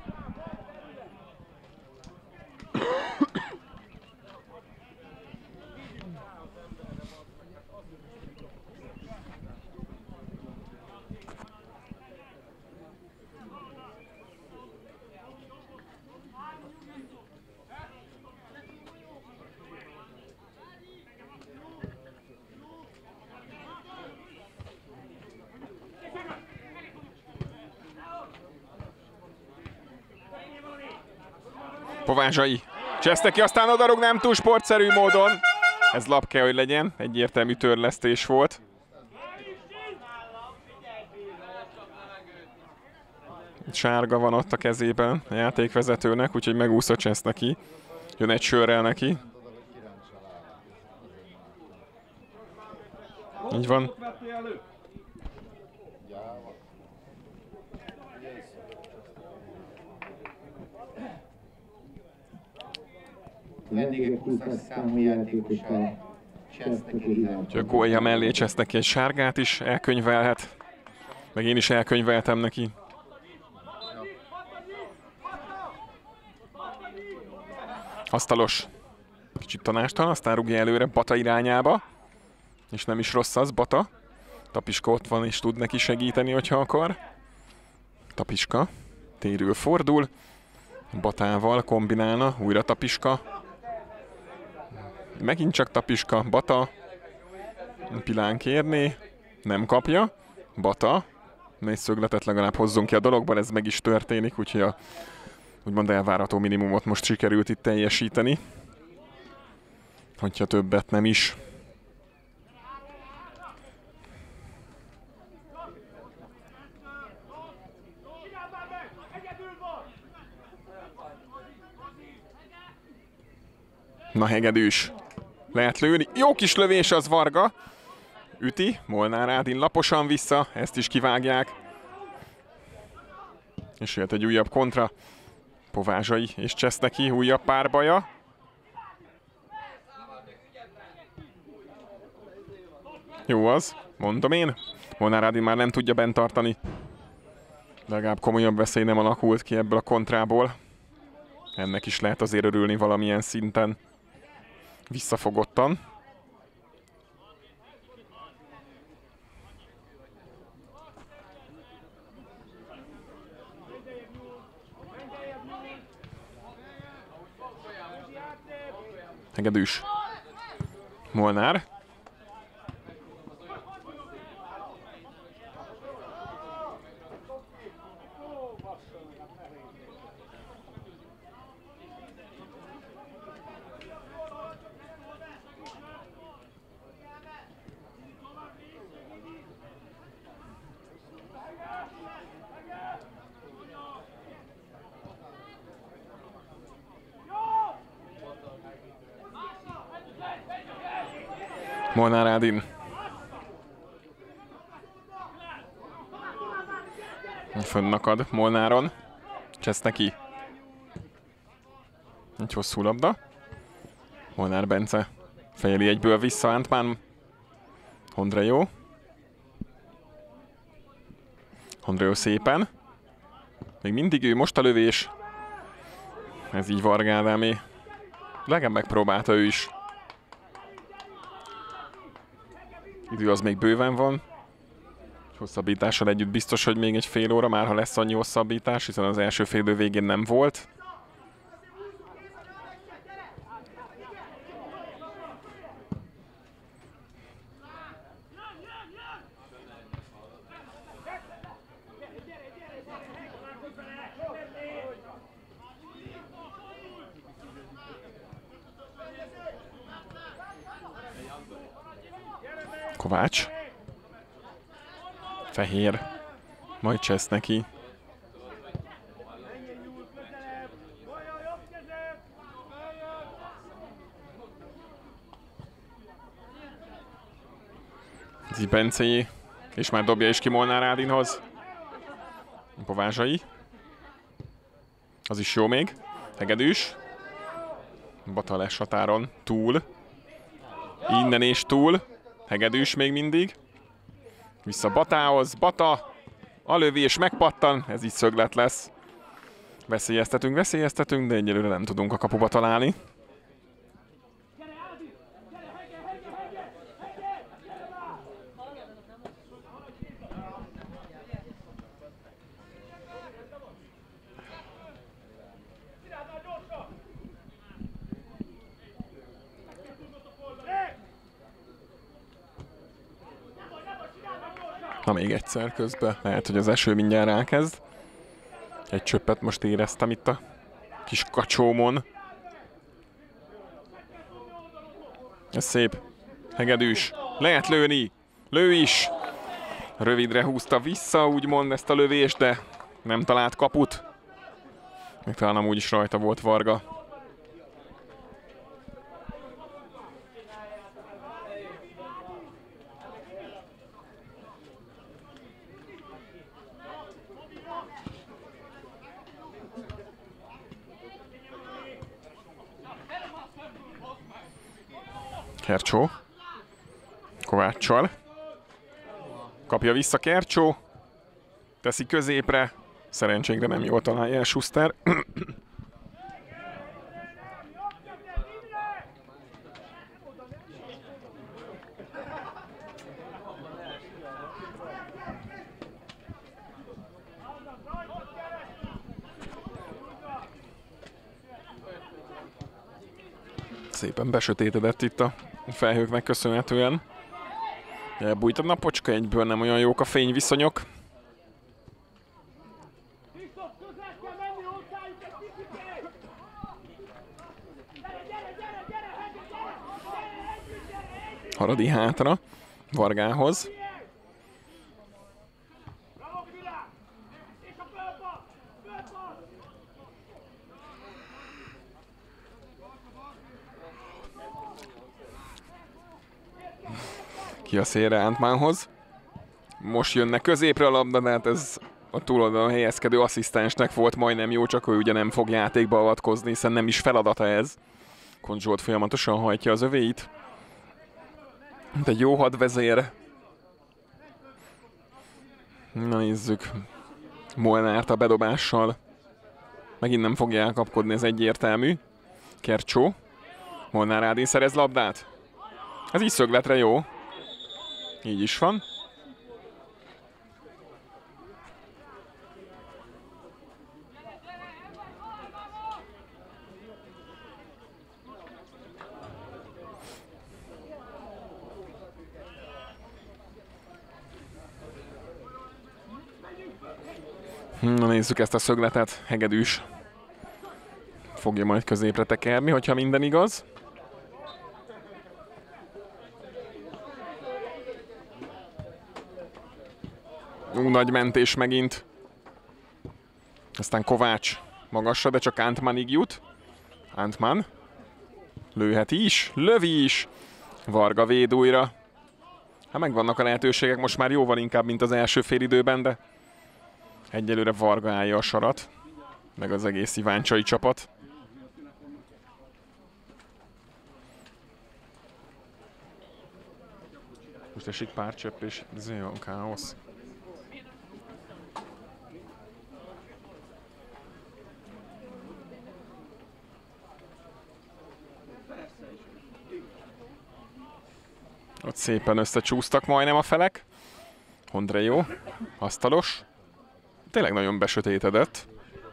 Povázsai. Cseszteki, aztán odarúg nem túl sportszerű módon. Ez lap kell, hogy legyen. Egyértelmű törlesztés volt. Sárga van ott a kezében a játékvezetőnek, úgyhogy megúszta Cseszteki. Jön egy sörrel neki. Így van. Vendégek huszas számú játékosa Cseszteki. A gólja mellé Cseszteki egy sárgát is elkönyvelhet. Meg én is elkönyveltem neki. Asztalos. Kicsit tanástalan, aztán rúgja előre Bata irányába. És nem is rossz az, Bata. Tapiska ott van és tud neki segíteni, hogyha akar. Tapiska. Térül fordul. Batával kombinálna. Újra Tapiska. Megint csak Tapiska. Bata. Pilán kérné. Nem kapja. Bata. Négy szögletet legalább hozzunk ki a dologban, ez meg is történik, úgyhogy a úgymond elvárható minimumot most sikerült itt teljesíteni. Hogyha többet nem is. Na, hegedűs. Lehet lőni. Jó kis lövés az, Varga. Üti. Molnár Ádin laposan vissza. Ezt is kivágják. És jött egy újabb kontra. Povázsai és Cseszteki újabb párbaja. Jó az. Mondom én. Molnár Ádin már nem tudja bent tartani. Legalább komolyabb veszély nem alakult ki ebből a kontrából. Ennek is lehet azért örülni valamilyen szinten. Visszafogottan. Hegedűs. Molnár. Molnár Ádin. Fönnakad Molnáron. Cseszteki. Egy hosszú labda. Molnár Bence fejeli egyből vissza Antman. Hondrejó. Hondrejó szépen. Még mindig ő, most a lövés. Ez így Varga Ádámé. Legalább megpróbálta ő is. Idő az még bőven van. Hosszabbítással együtt biztos, hogy még egy fél óra, már ha lesz annyi hosszabbítás, hiszen az első fél idő végén nem volt. Kovács. Fehér. Majd Cseszteki. Zibencéjé. És már dobja is ki Molnár Ádinhoz. Povázsai. Az is jó még. Hegedűs. Bata lesz határon. Túl. Innen és túl. Hegedűs még mindig. Vissza Batához. Bata. A lövés megpattan. Ez így szöglet lesz. Veszélyeztetünk, veszélyeztetünk, de egyelőre nem tudunk a kapuba találni. Na még egyszer közben. Lehet, hogy az eső mindjárt elkezd. Egy csöppet most éreztem itt a kis kacsómon. Ez szép. Hegedűs. Lehet lőni. Lő is. Rövidre húzta vissza, úgymond ezt a lövést, de nem talált kaput. Még talán amúgy is rajta volt Varga. Kercsó. Kováccsal. Kapja vissza Kercsó. Teszi középre. Szerencsénkre nem jól találja el Schuster. Szépen besötétedett itt a felhőknek köszönhetően. Elbújt a napocska, egyből nem olyan jók a fényviszonyok. Haradi hátra Vargához. Ki a szélre Antmanhoz. Most jönne középre a labda, de hát ez a túloldalon helyezkedő asszisztensnek volt majdnem jó, csak ő ugye nem fog játékba avatkozni, hiszen nem is feladata ez. Kont Zsolt folyamatosan hajtja az övéit. De egy jó hadvezér. Na nézzük. Molnárt a bedobással. Megint nem fogja elkapkodni, ez egyértelmű. Kercsó. Molnár Ádin szerez labdát. Ez így szögletre jó. Így is van. Na nézzük ezt a szögletet. Hegedűs fogja majd középre tekerni, hogyha minden igaz. Ú, nagy mentés megint. Aztán Kovács magasra, de csak Antmanig jut. Antman lőheti is, lövi is. Varga véd újra. Hát megvannak a lehetőségek most már jóval inkább, mint az első félidőben, de egyelőre Varga állja a sarat, meg az egész iváncsai csapat. Most esik pár csepp, és ez olyan káosz. Ott szépen összecsúsztak majdnem a felek. Hondre jó, asztalos. Tényleg nagyon besötétedett.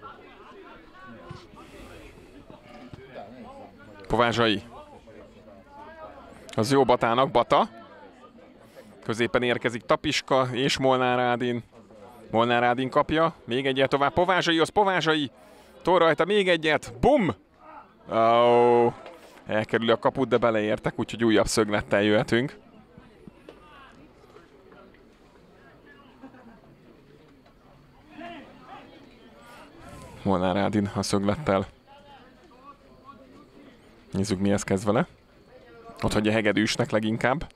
Povázsai. Az jó Batának, Bata. Középen érkezik Tapiska és Molnár Ádin. Molnár Ádin kapja. Még egyet tovább. Povázsai, az Povázsai. Tol rajta még egyet. Bum! Oh. Elkerüli a kaput, de beleértek, úgyhogy újabb szöglettel jöhetünk. Molnár Ádin a szöglettel. Nézzük, mihez kezd vele. Ott hagyja Hegedűsnek leginkább.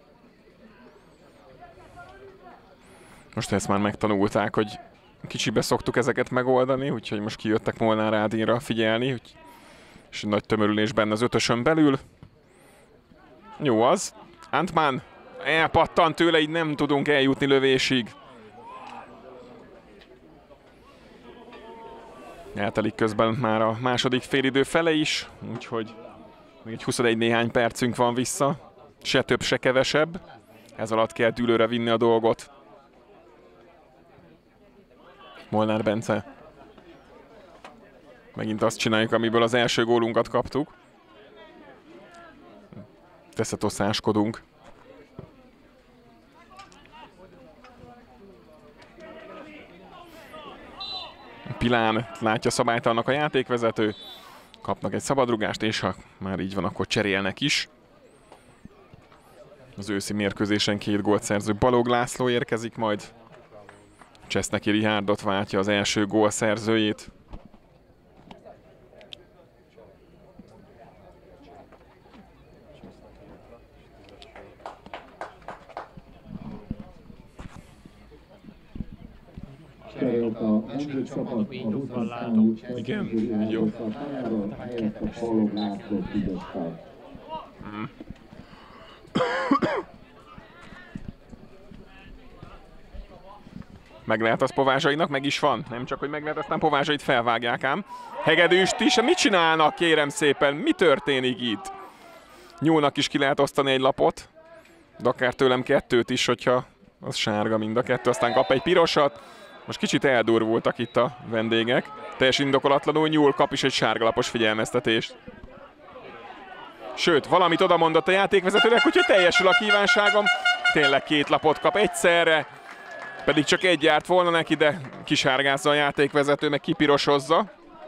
Most ezt már megtanulták, hogy kicsibe szoktuk ezeket megoldani, úgyhogy most kijöttek Molnár Ádinra figyelni, úgy, és nagy tömörülésben az ötösön belül. Jó az. Antman elpattant tőle, így nem tudunk eljutni lövésig. Eltelik közben már a második félidő fele is, úgyhogy még egy huszonegy néhány percünk van vissza. Se több, se kevesebb. Ez alatt kell dűlőre vinni a dolgot. Molnár Bence. Megint azt csináljuk, amiből az első gólunkat kaptuk. Teszetoszáskodunk. Pilán látja szabálytalannak a játékvezető. Kapnak egy szabadrugást, és ha már így van, akkor cserélnek is. Az őszi mérkőzésen két gólt szerző Balog László érkezik majd. Cseszneki Rihárdot váltja, az első gól szerzőjét. A vendég csapat a húsz számú Igen, jó. Helyett a Balog László kidobta. Meg lehet az Povázsainak, meg is van. Nem csak, hogy meg lehet, aztán Povázsait felvágják ám. Hegedűst is, mit csinálnak, kérem szépen? Mi történik itt? Nyúlnak is ki lehet osztani egy lapot. De akár tőlem kettőt is, hogyha az sárga mind a kettő. Aztán kap egy pirosat. Most kicsit eldurvultak itt a vendégek. Teljesen indokolatlanul Nyúl kap is egy sárgalapos figyelmeztetést. Sőt, valamit oda mondott a játékvezetőnek, úgyhogy teljesül a kívánságom. Tényleg két lapot kap egyszerre. Pedig csak egy járt volna neki, de kisárgázza a játékvezető, meg kipirosozza.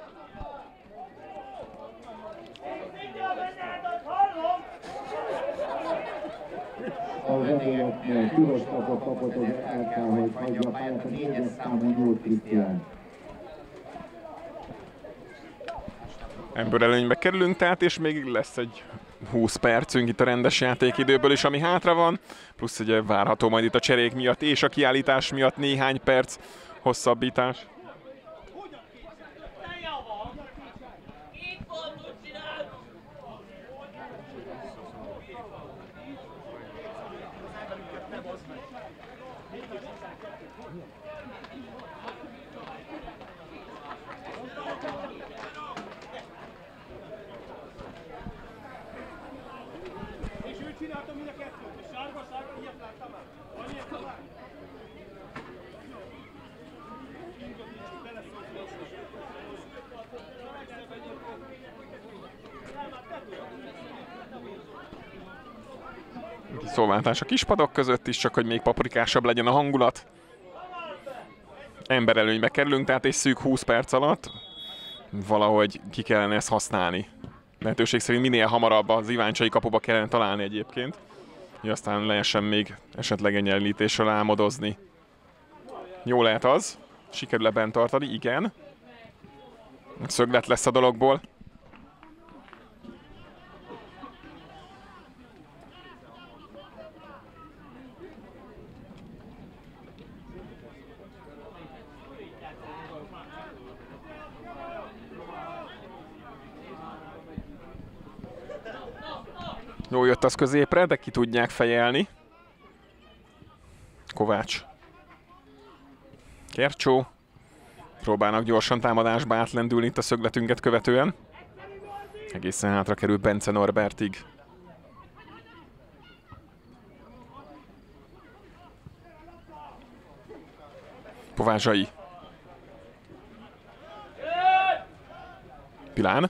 A vendégeknél piros lapot kapott, hogy el kell, hogy hagyja a pályát a négyes számú Nyúl Krisztián. Ebből előnybe kerülünk tehát, és még lesz egy húsz percünk itt a rendes játékidőből is, ami hátra van. Plusz ugye várható majd itt a cserék miatt és a kiállítás miatt néhány perc hosszabbítás. Szóváltás a kispadok között is, csak hogy még paprikásabb legyen a hangulat. emberelőnybe kerülünk, tehát egy szűk húsz perc alatt valahogy ki kellene ezt használni. Lehetőség szerint minél hamarabb az Iváncsai kapuba kellene találni egyébként, hogy aztán lehessen még esetleg egyenlítésről álmodozni. Jó lehet az. Sikerül-e bent tartani? Igen. Szöglet lesz a dologból. Jó jött az középre, de ki tudják fejelni. Kovács. Kercsó. Próbálnak gyorsan támadásba átlendülni itt a szögletünket követően. Egészen hátra kerül Bence Norbertig. Povázsai. Pilán.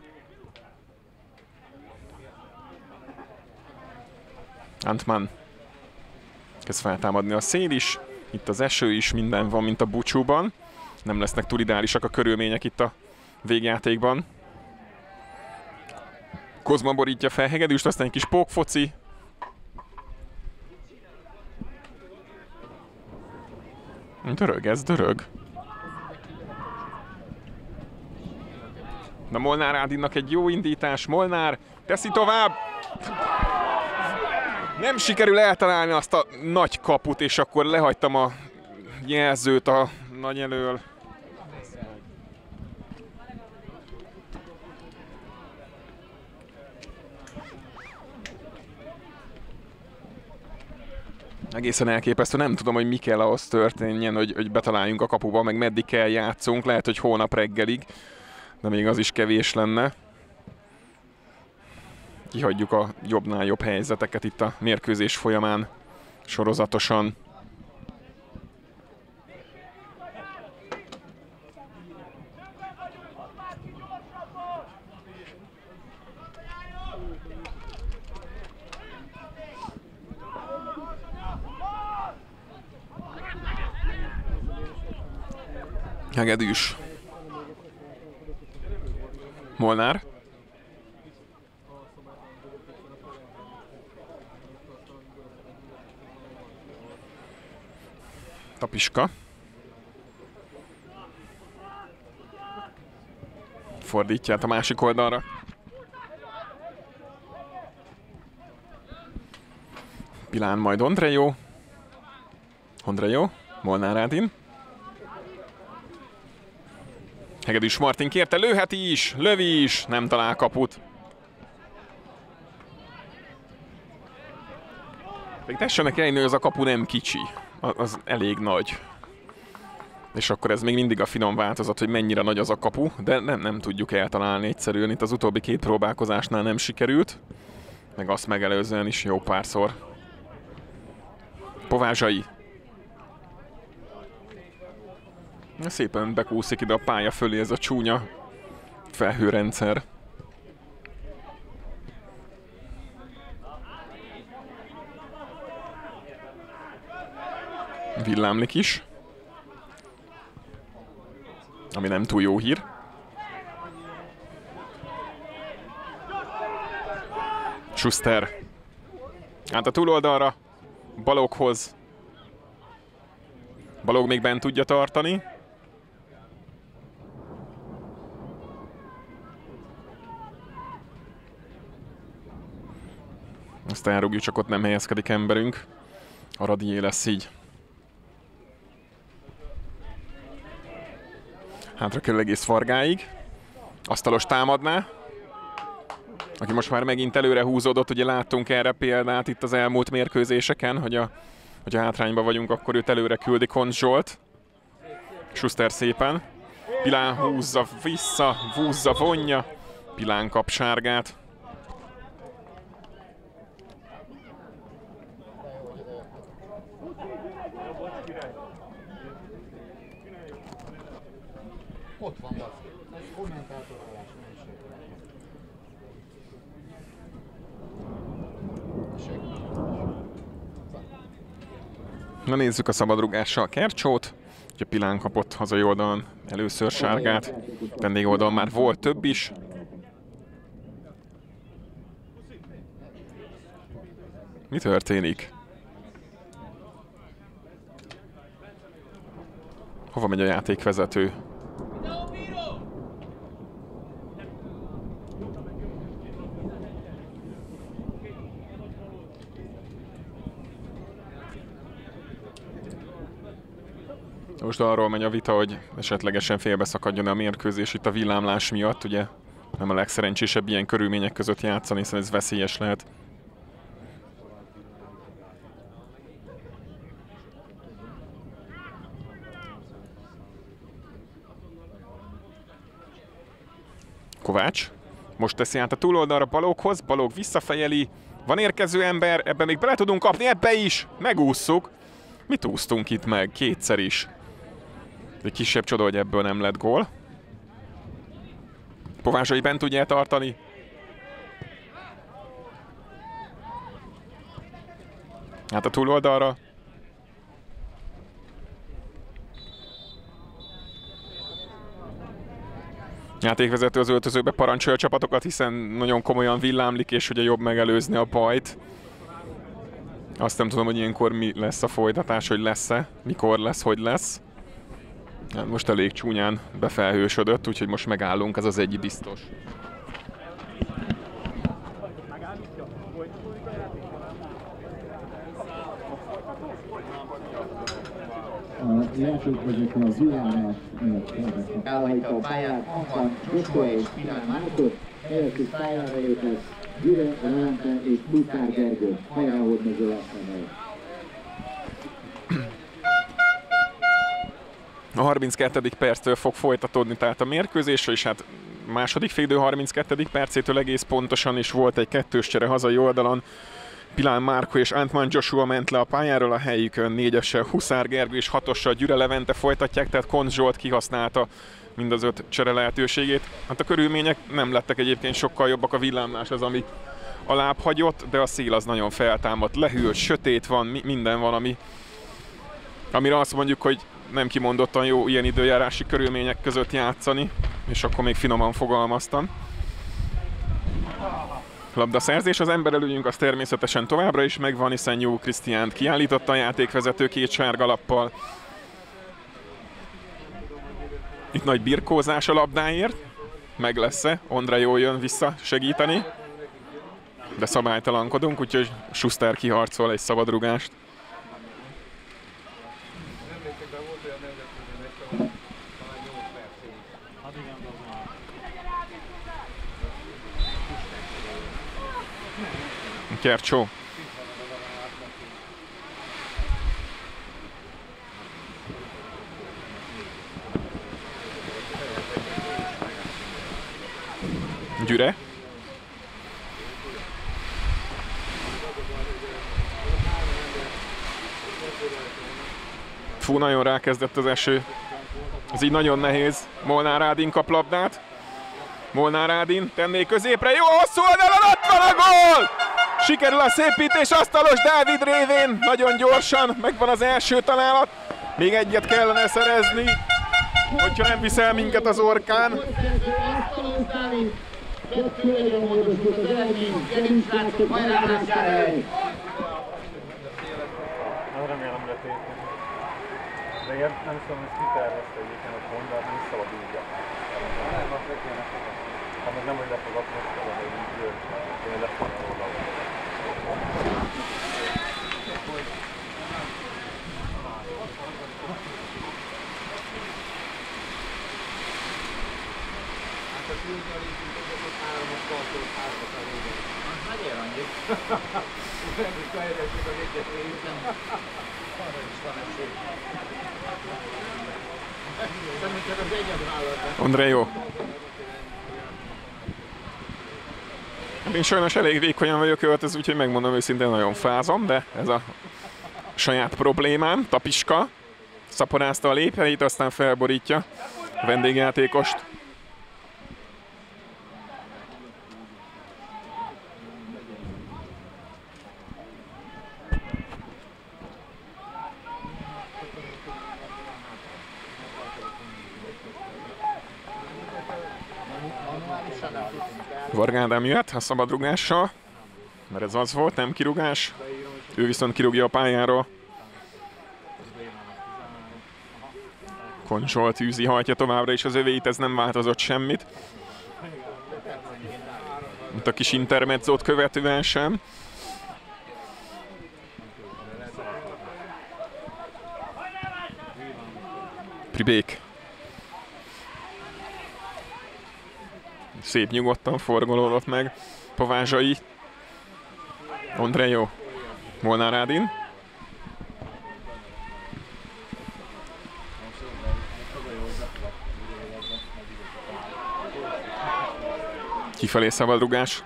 Antman. Kezd feltámadni a szél is. Itt az eső is, minden van, mint a búcsúban. Nem lesznek túl ideálisak a körülmények itt a végjátékban. Kozma borítja fel Hegedűst, aztán egy kis pókfoci. Dörög, ez dörög. Na Molnár Ádinnak egy jó indítás. Molnár teszi tovább. Nem sikerül eltalálni azt a nagy kaput, és akkor lehagytam a jelzőt a nagy elől. Egészen elképesztő, nem tudom, hogy mi kell ahhoz történjen, hogy, hogy betaláljunk a kapuba, meg meddig kell játszunk, lehet, hogy hónap reggelig, de még az is kevés lenne. Kihagyjuk a jobbnál jobb helyzeteket itt a mérkőzés folyamán sorozatosan. Hegedűs. Molnár. Tapiska. Fordítja át a másik oldalra. Pilán majd Ondrejó. Ondrejó. Molnár Ádin. Hegedűs Martin kérte, lőheti is, lövi is, nem talál kaput. Még tessenek elni, hogy az a kapu nem kicsi, az elég nagy. És akkor ez még mindig a finom változat, hogy mennyire nagy az a kapu, de nem, nem tudjuk eltalálni egyszerűen. Itt az utóbbi két próbálkozásnál nem sikerült, meg azt megelőzően is jó párszor. Povázsai. Szépen bekúszik ide a pálya fölé ez a csúnya felhőrendszer. Villámlik is. Ami nem túl jó hír. Schuster. Át a túloldalra. Baloghoz. Balog még bent tudja tartani. Azt elrúgjuk, csak ott nem helyezkedik emberünk. Aradié lesz így. Hátra kell egész Vargáig. Asztalos támadná. Aki most már megint előre húzódott, ugye láttunk erre példát itt az elmúlt mérkőzéseken, hogy a, hogy a hátrányban vagyunk, akkor őt előre küldi Koncz Zsolt. Schuster szépen. Pilán húzza vissza, húzza, vonja. Pilán kap sárgát. Ott van, ez kommentátorolás, Na nézzük a szabadrugással Kercsót. Ugye Pilán kapott hazai oldalon először sárgát, vendég oldalon már volt több is. Mi történik? Hova megy a játékvezető? Most arról megy a vita, hogy esetlegesen félbeszakadjon a mérkőzés itt a villámlás miatt, ugye nem a legszerencsésebb ilyen körülmények között játszani, hiszen ez veszélyes lehet. Kovács most teszi át a túloldalra Baloghoz, Balog visszafejeli, van érkező ember, ebben még bele tudunk kapni, ebbe is, megússzuk. Mit úsztunk itt meg? Kétszer is. Egy kisebb csoda, hogy ebből nem lett gól. Povázsai bent tudja tartani. Hát a túloldalra. Játékvezető az öltözőbe parancsolja a csapatokat, hiszen nagyon komolyan villámlik, és ugye jobb megelőzni a bajt. Azt nem tudom, hogy ilyenkor mi lesz a folytatás, hogy lesz-e, mikor lesz, hogy lesz. Most elég csúnyán befelhősödött, úgyhogy most megállunk, ez az egy biztos. A játékvezető az villámlás miatt elhagyta a pályát, Antoine Joshua és Pilán Márkot, helyettük pályára jöhet Gyüre, Levente és Pusztár Gergő. Hajrá, Hódmező László! A harminckettedik perctől fog folytatódni tehát a mérkőzés, és hát második félidő harminckettedik percétől egész pontosan is volt egy kettős csere hazai oldalon. Pilán Márko és Antoine Joshua ment le a pályáról, a helyükön négyessel Huszár Gergő és hatossal Gyüre Levente folytatják, tehát Koncz Zsolt kihasználta mind az öt csere lehetőségét. Hát a körülmények nem lettek egyébként sokkal jobbak, a villámlás az, ami alább hagyott, de a szél az nagyon feltámadt, lehűlt, sötét van, mi minden van, ami, amire azt mondjuk, hogy nem kimondottan jó ilyen időjárási körülmények között játszani, és akkor még finoman fogalmaztam. Labdaszerzés, az emberelőnyünk az természetesen továbbra is megvan, hiszen Jó Krisztiánt kiállította a játékvezető két sárga lappal. Itt nagy birkózás a labdáért, meg lesz-e, Ondra jól jön vissza segíteni, de szabálytalankodunk, úgyhogy Schuster kiharcol egy szabadrugást. Kercsó. Gyüre. Fú, nagyon rákezdett az eső. Ez így nagyon nehéz. Molnár Ádin kap labdát. Molnár Ádin tenné középre. Jó, hosszú oldalon, ott van a gól! Sikerül a szépítés Asztalos Dávid révén. Nagyon gyorsan megvan az első találat. Még egyet kellene szerezni, hogyha nem viszel minket az orkán. Remélem letérni. De ilyen nem tudom, hogy ki tervezte egyébként a pont, de nem szabad így. Nem, azt le kéne fogadni. Ha meg nem, hogy lefogadni, azt szabad, hogy így jön. Én lefogadni róla. Hát a különböző részünk háromos tartót hármat elégyen. Az megyél annyit? Nem is fejlesztjük az egyet részben. Arra is van esély. Szerintem az egyet vállalta. Ondrej jó. Én sajnos elég vékonyan vagyok öltözve, úgyhogy megmondom őszintén, nagyon fázom, de ez a saját problémám. Tapiska szaporázta a lépheit, aztán felborítja a vendégjátékost. Varga Ádám jöhet a szabadrugással, mert ez az volt, nem kirúgás. Ő viszont kirúgja a pályáról. Koncsolt űzi, hajtja továbbra is az övéit, ez nem változott semmit. Itt a kis intermezzót követően sem. Pribék. Szép nyugodtan forgolódott meg. Povázsai. Ondrejó. Molnár Ádin. Kifelé szabadrugás.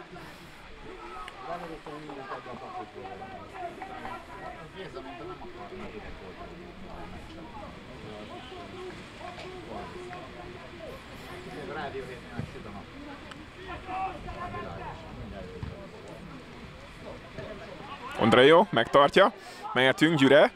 Ondrejó megtartja, mehetünk, Gyüre.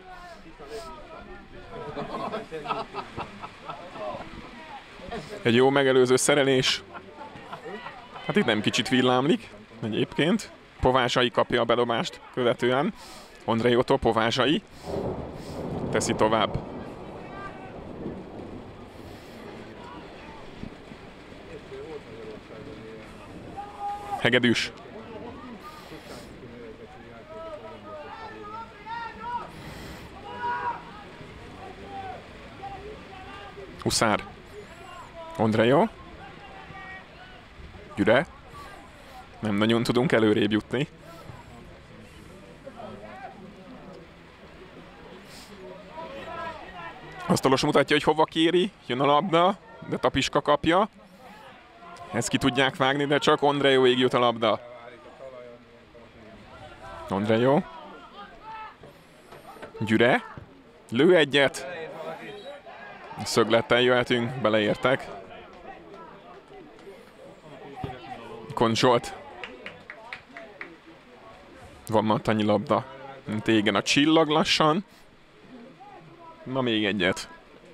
Egy jó megelőző szerelés. Hát itt nem kicsit villámlik egyébként. Povázsai kapja a bedobást követően. Ondrejótól Povázsai teszi tovább. Hegedűs. Huszár. Ondrejó. Gyüre. Nem nagyon tudunk előrébb jutni. Asztalos mutatja, hogy hova kéri. Jön a labda, de Tapiska kapja. Ezt ki tudják vágni, de csak Ondrejóig jut a labda. Ondrejó. Gyüre. Lő egyet. Szöglettel jöhetünk, beleértek. Koncsolt. Van Mattanyi labda. Mint égen a csillag lassan. Na még egyet.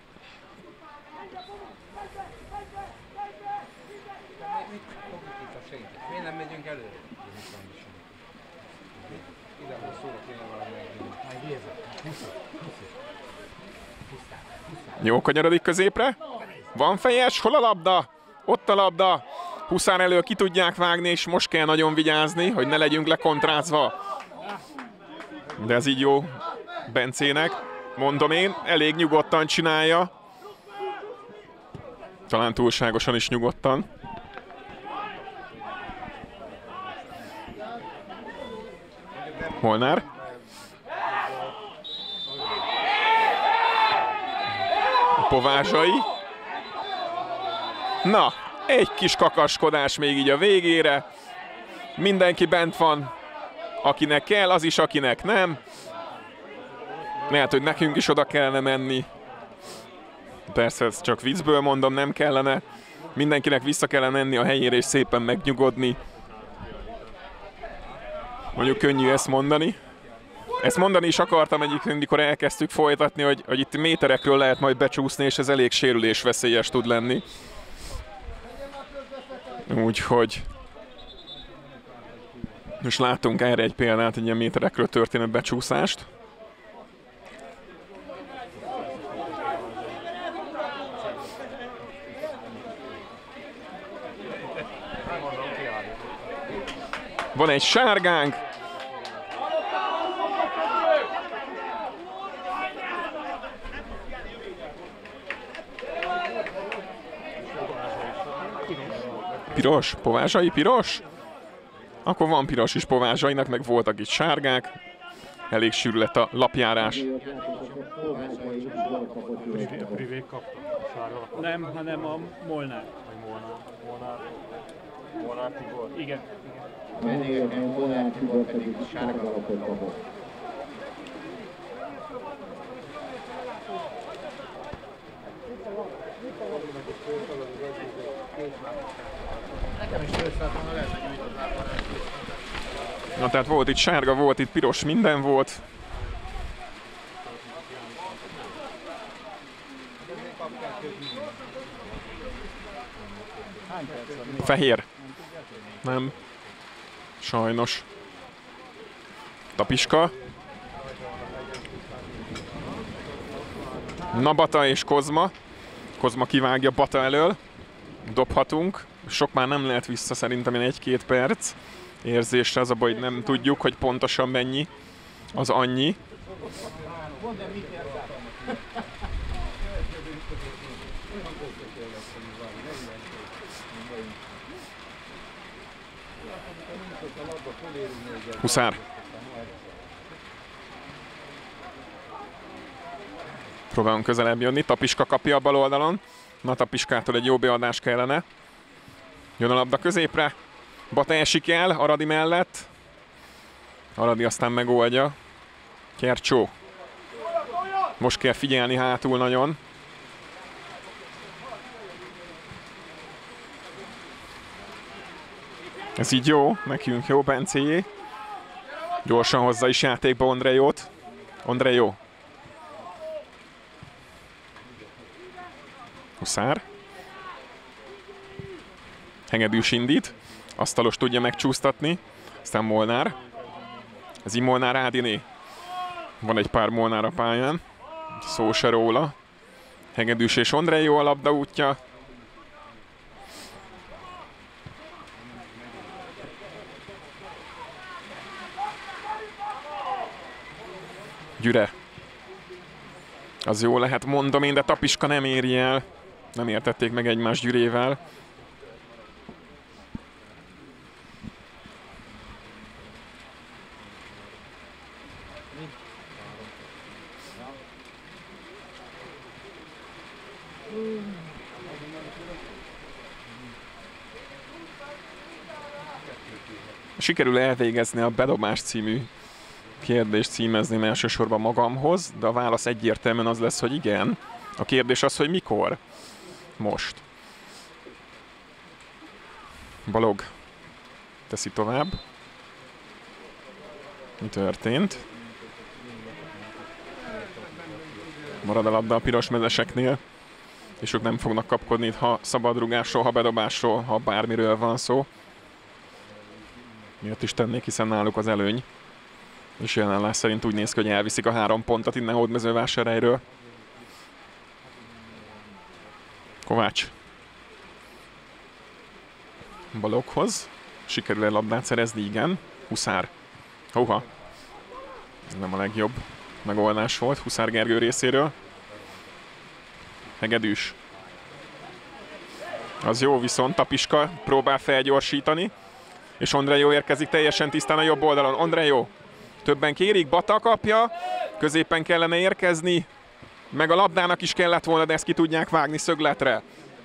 Miért nem megyünk előre? Jó, kanyarodik középre. Van fejes, hol a labda? Ott a labda. Huszár elől ki tudják vágni, és most kell nagyon vigyázni, hogy ne legyünk lekontrázva. De ez így jó Bencének. Mondom én, elég nyugodtan csinálja. Talán túlságosan is nyugodtan. Molnár. Povázsai. Na, egy kis kakaskodás még így a végére. Mindenki bent van, akinek kell, az is, akinek nem. Lehet, hogy nekünk is oda kellene menni. Persze, ezt csak viccből mondom, nem kellene. Mindenkinek vissza kellene menni a helyére és szépen megnyugodni. Mondjuk könnyű ezt mondani. Ezt mondani is akartam egyébként, amikor elkezdtük folytatni, hogy, hogy itt méterekről lehet majd becsúszni, és ez elég sérülésveszélyes tud lenni. Úgyhogy most látunk erre egy példát, egy ilyen méterekről történő becsúszást. Van egy sárgánk. Piros? Povázsai piros? Akkor van piros is Povázsainak, meg voltak itt sárgák. Elég sűrű lett a lapjárás. Privé kapta. Nem, hanem a Molnár. Vagy Molnár. Molnár. Molnár Tibor. Igen. A vendégeknek Molnár Tibor pedig sárga lapot kapott. Nekem is tőzsfelt volna, lehet, hogy nyújtották volna. Na tehát volt itt sárga, volt itt piros, minden volt. Fehér. Nem. Sajnos. Tapiska. Na, Bata és Kozma. Kozma kivágja Bata elől. Dobhatunk. Sok már nem lehet vissza, szerintem egy-két perc. Érzésre az a baj, hogy nem tudjuk, hogy pontosan mennyi az annyi. Huszár. Próbálunk közelebb jönni. Tapiska kapja a bal oldalon. Na, Tapiskától egy jó beadás kellene. Jön a labda középre. Bata esik el Aradi mellett. Aradi aztán megoldja. Kercsó. Most kell figyelni hátul nagyon. Ez így jó, nekünk jó, Bencéjé. Gyorsan hozza is játékba Ondrejót. Ondrejó. Huszár. Hegedűs indít. Asztalos tudja megcsúsztatni. Aztán Molnár. Ez így Molnár Ádiné. Van egy pár Molnár a pályán. Szó se róla. Hegedűs és Ondrejó a labda útja. Gyüre. Az jó lehet, mondom én, de Tapiska nem éri el. Nem értették meg egymást Gyürével. Sikerül elvégezni a bedobás című kérdést, címezném elsősorban magamhoz, de a válasz egyértelműen az lesz, hogy igen. A kérdés az, hogy mikor? Most. Balog teszi tovább. Mi történt? Marad a labda a piros mezeseknél, és ők nem fognak kapkodni, ha szabadrugásról, ha bedobásról, ha bármiről van szó. Miért is tennék, hiszen náluk az előny. És jelenleg szerint úgy néz ki, hogy elviszik a három pontot innen Hódmezővásárhelyről. Kovács. Baloghoz. Sikerül egy labdát szerezni, igen. Huszár. Hóha. Ez nem a legjobb megoldás volt Huszár Gergő részéről. Hegedűs. Az jó, viszont Tapiska próbál felgyorsítani. És Ondrejó érkezik teljesen tisztán a jobb oldalon. Ondrejó. Többen kérik, Bata kapja. Középen kellene érkezni. Meg a labdának is kellett volna, de ezt ki tudják vágni szögletre.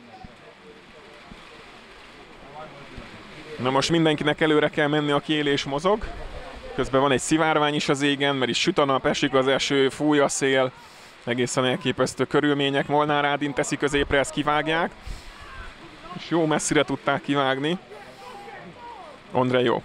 Na most mindenkinek előre kell menni, aki él és mozog. Közben van egy szivárvány is az égen, mert is süt a nap, esik az eső, fúj a szél. Egészen elképesztő körülmények. Molnár Ádin teszi középre, ezt kivágják. És jó messzire tudták kivágni. Ondrejó.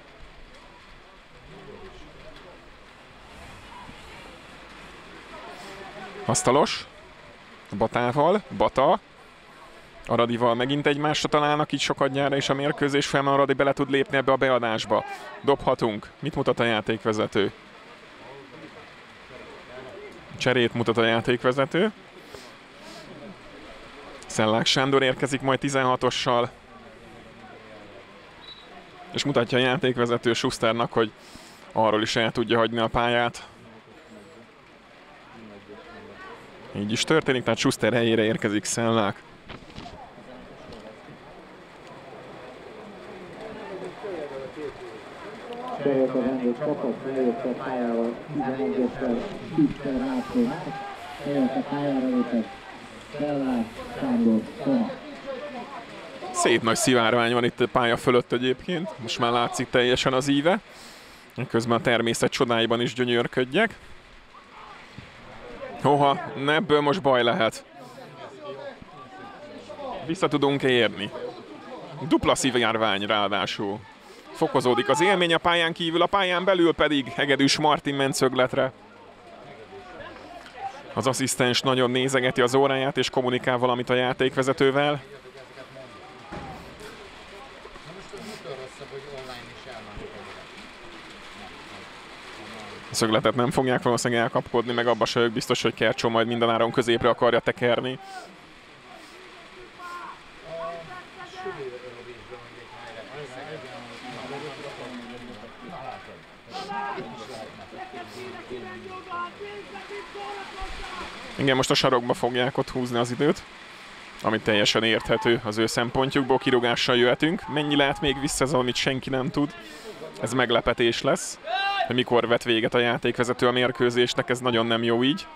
Asztalos. Batával. Bata. Aradival megint egymásra találnak így sokadjára, és a mérkőzés fel, Aradi bele tud lépni ebbe a beadásba. Dobhatunk. Mit mutat a játékvezető? Cserét mutat a játékvezető. Szellák Sándor érkezik majd tizenhatossal. És mutatja a játékvezető Schusternak, hogy arról is el tudja hagyni a pályát. Így is történik, tehát Schuster helyére érkezik Szellák. Bejött a vendég, kapott, bejött a pályával, tizenegyessel Schuster László. Bejött a pályára lépett Szellák Sándor Toma. Szép nagy szivárvány van itt a pálya fölött egyébként. Most már látszik teljesen az íve. Közben a természet csodáiban is gyönyörködjek. Hoha, ebből most baj lehet. Vissza tudunk-e érni? Dupla szivárvány ráadásul. Fokozódik az élmény a pályán kívül, a pályán belül pedig Hegedűs Martin ment szögletre. Az asszisztens nagyon nézegeti az óráját és kommunikál valamit a játékvezetővel. szögletet nem fogják valószínűleg elkapkodni, meg abba se ők biztos, hogy Kercsó majd mindenáron középre akarja tekerni. Igen, most a sarokba fogják ott húzni az időt, ami teljesen érthető az ő szempontjukból. Kirúgással jöhetünk. Mennyi lehet még vissza, ez amit senki nem tud. Ez meglepetés lesz, hogy mikor vet véget a játékvezető a mérkőzésnek, ez nagyon nem jó így.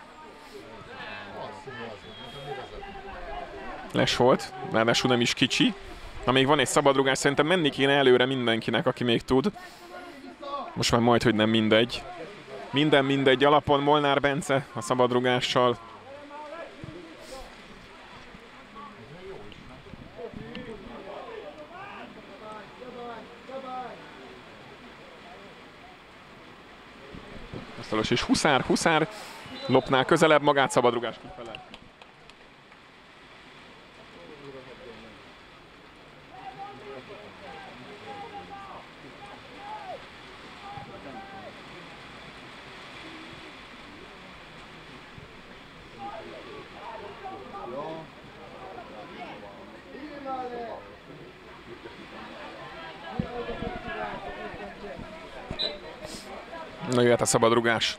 Les volt, ráadásul nem is kicsi. Na, még van egy szabadrugás, szerintem menni kéne előre mindenkinek, aki még tud. Most már majd, hogy nem mindegy. Minden mindegy alapon Molnár Bence a szabadrugással. Asztalos és Huszár, Huszár lopná közelebb magát, szabadrugás kifele. Na, jöhet a szabadrugás.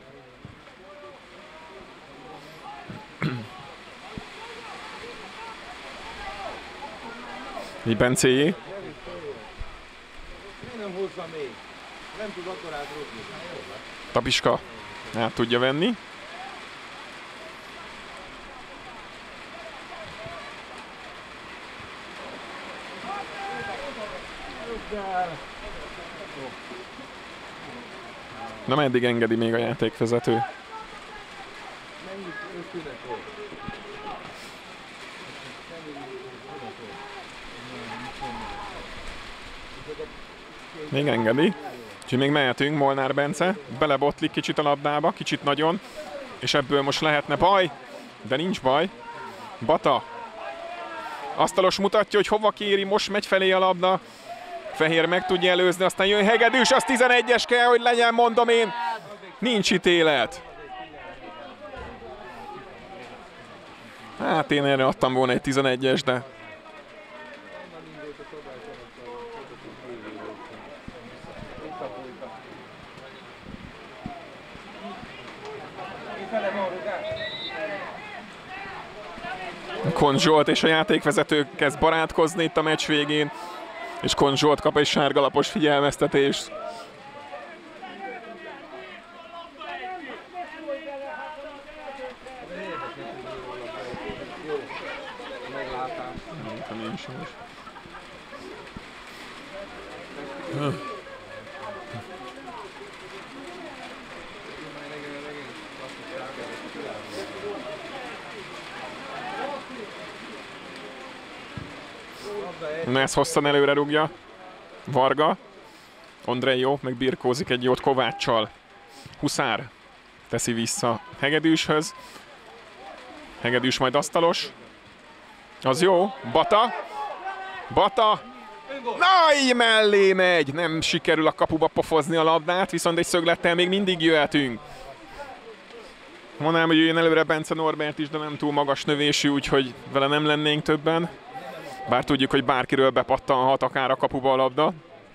Így Bencéjé. Tapiska át tudja venni. Na, meddig engedi még a játékvezető? Még engedi. Úgyhogy még mehetünk, Molnár Bence. Belebotlik kicsit a labdába, kicsit nagyon. És ebből most lehetne baj, de nincs baj. Bata. Asztalos mutatja, hogy hova kéri, most megy felé a labda. Fehér meg tudja előzni, aztán jön Hegedűs, az tizenegyes kell, hogy legyen, mondom én. Nincs ítélet. Hát én erre adtam volna egy tizenegyes, de... Kon Zsolt és a játékvezető kezd barátkozni itt a meccs végén. És Kon Zsolt kap egy sárgalapos figyelmeztetést. Na, ezt hosszan előre rúgja Varga. Andrei jó, meg birkózik egy jót Kováccsal. Huszár teszi vissza Hegedűshöz. Hegedűs majd asztalos. Az jó. Bata. Bata. Na, így mellé megy. Nem sikerül a kapuba pofozni a labdát, viszont egy szöglettel még mindig jöhetünk. Mondanám, hogy jön előre Bence Norbert is, de nem túl magas növésű, úgyhogy vele nem lennénk többen. Bár tudjuk, hogy bárkiről bepattanhat akár a kapuba a labda.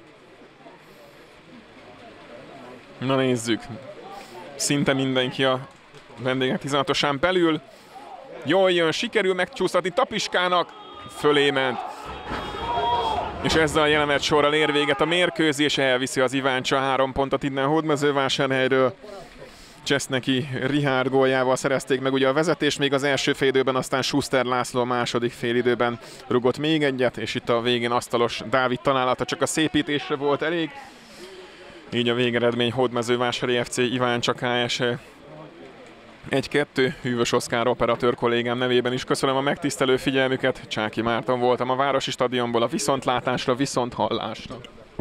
Na, nézzük. Szinte mindenki a vendégek tizenhatosán belül. Jól jön, sikerül megcsúsztatni Tapiskának. Fölé ment. És ezzel a jelenet sorral ér véget a mérkőzés, elviszi az Iváncsa három pontot innen Hódmezővásárhelyről. Cseszneki Richárd góljával szerezték meg ugye a vezetést még az első félidőben, aztán Schuster László a második félidőben rugott még egyet, és itt a végén asztalos Dávid találata csak a szépítésre volt elég. Így a végeredmény Hódmezővásári ef cé Iváncsa ká es egy kettő. Hűvös Oszkár operatőr kollégám nevében is köszönöm a megtisztelő figyelmüket. Csáky Márton voltam a Városi Stadionból, a viszontlátásra, viszonthallásra.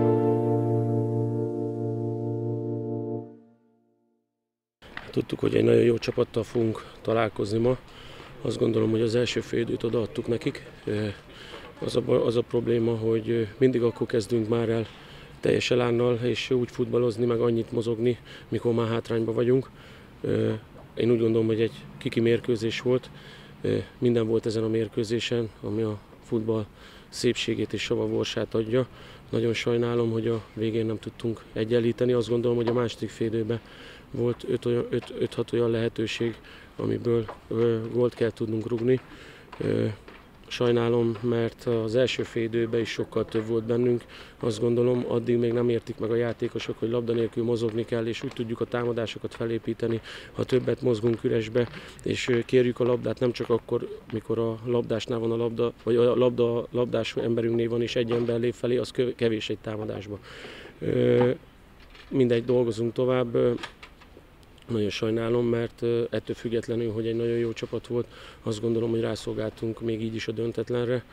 Tudtuk, hogy egy nagyon jó csapattal fogunk találkozni ma. Azt gondolom, hogy az első fél időt odaadtuk nekik. Az a, az a probléma, hogy mindig akkor kezdünk már el teljes elánnal és úgy futballozni, meg annyit mozogni, mikor már hátrányban vagyunk. Én úgy gondolom, hogy egy kiki mérkőzés volt. Minden volt ezen a mérkőzésen, ami a futball szépségét és savaborsát adja. Nagyon sajnálom, hogy a végén nem tudtunk egyenlíteni. Azt gondolom, hogy a második félidőben volt öt-hat olyan lehetőség, amiből gólt kell tudnunk rúgni. Sajnálom, mert az első félidőben is sokkal több volt bennünk. Azt gondolom, addig még nem értik meg a játékosok, hogy labda nélkül mozogni kell, és úgy tudjuk a támadásokat felépíteni, ha többet mozgunk üresbe, és kérjük a labdát nem csak akkor, mikor a labdásnál van a labda, vagy a labda labdás emberünknél van, és egy ember lép felé, az kevés egy támadásba. Mindegy, dolgozunk tovább. Nagyon sajnálom, mert ettől függetlenül, hogy egy nagyon jó csapat volt, azt gondolom, hogy rászolgáltunk még így is a döntetlenre.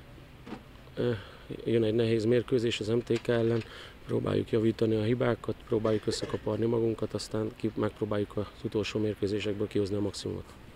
Jön egy nehéz mérkőzés az em té ká ellen, próbáljuk javítani a hibákat, próbáljuk összekaparni magunkat, aztán megpróbáljuk az utolsó mérkőzésekből kihozni a maximumot.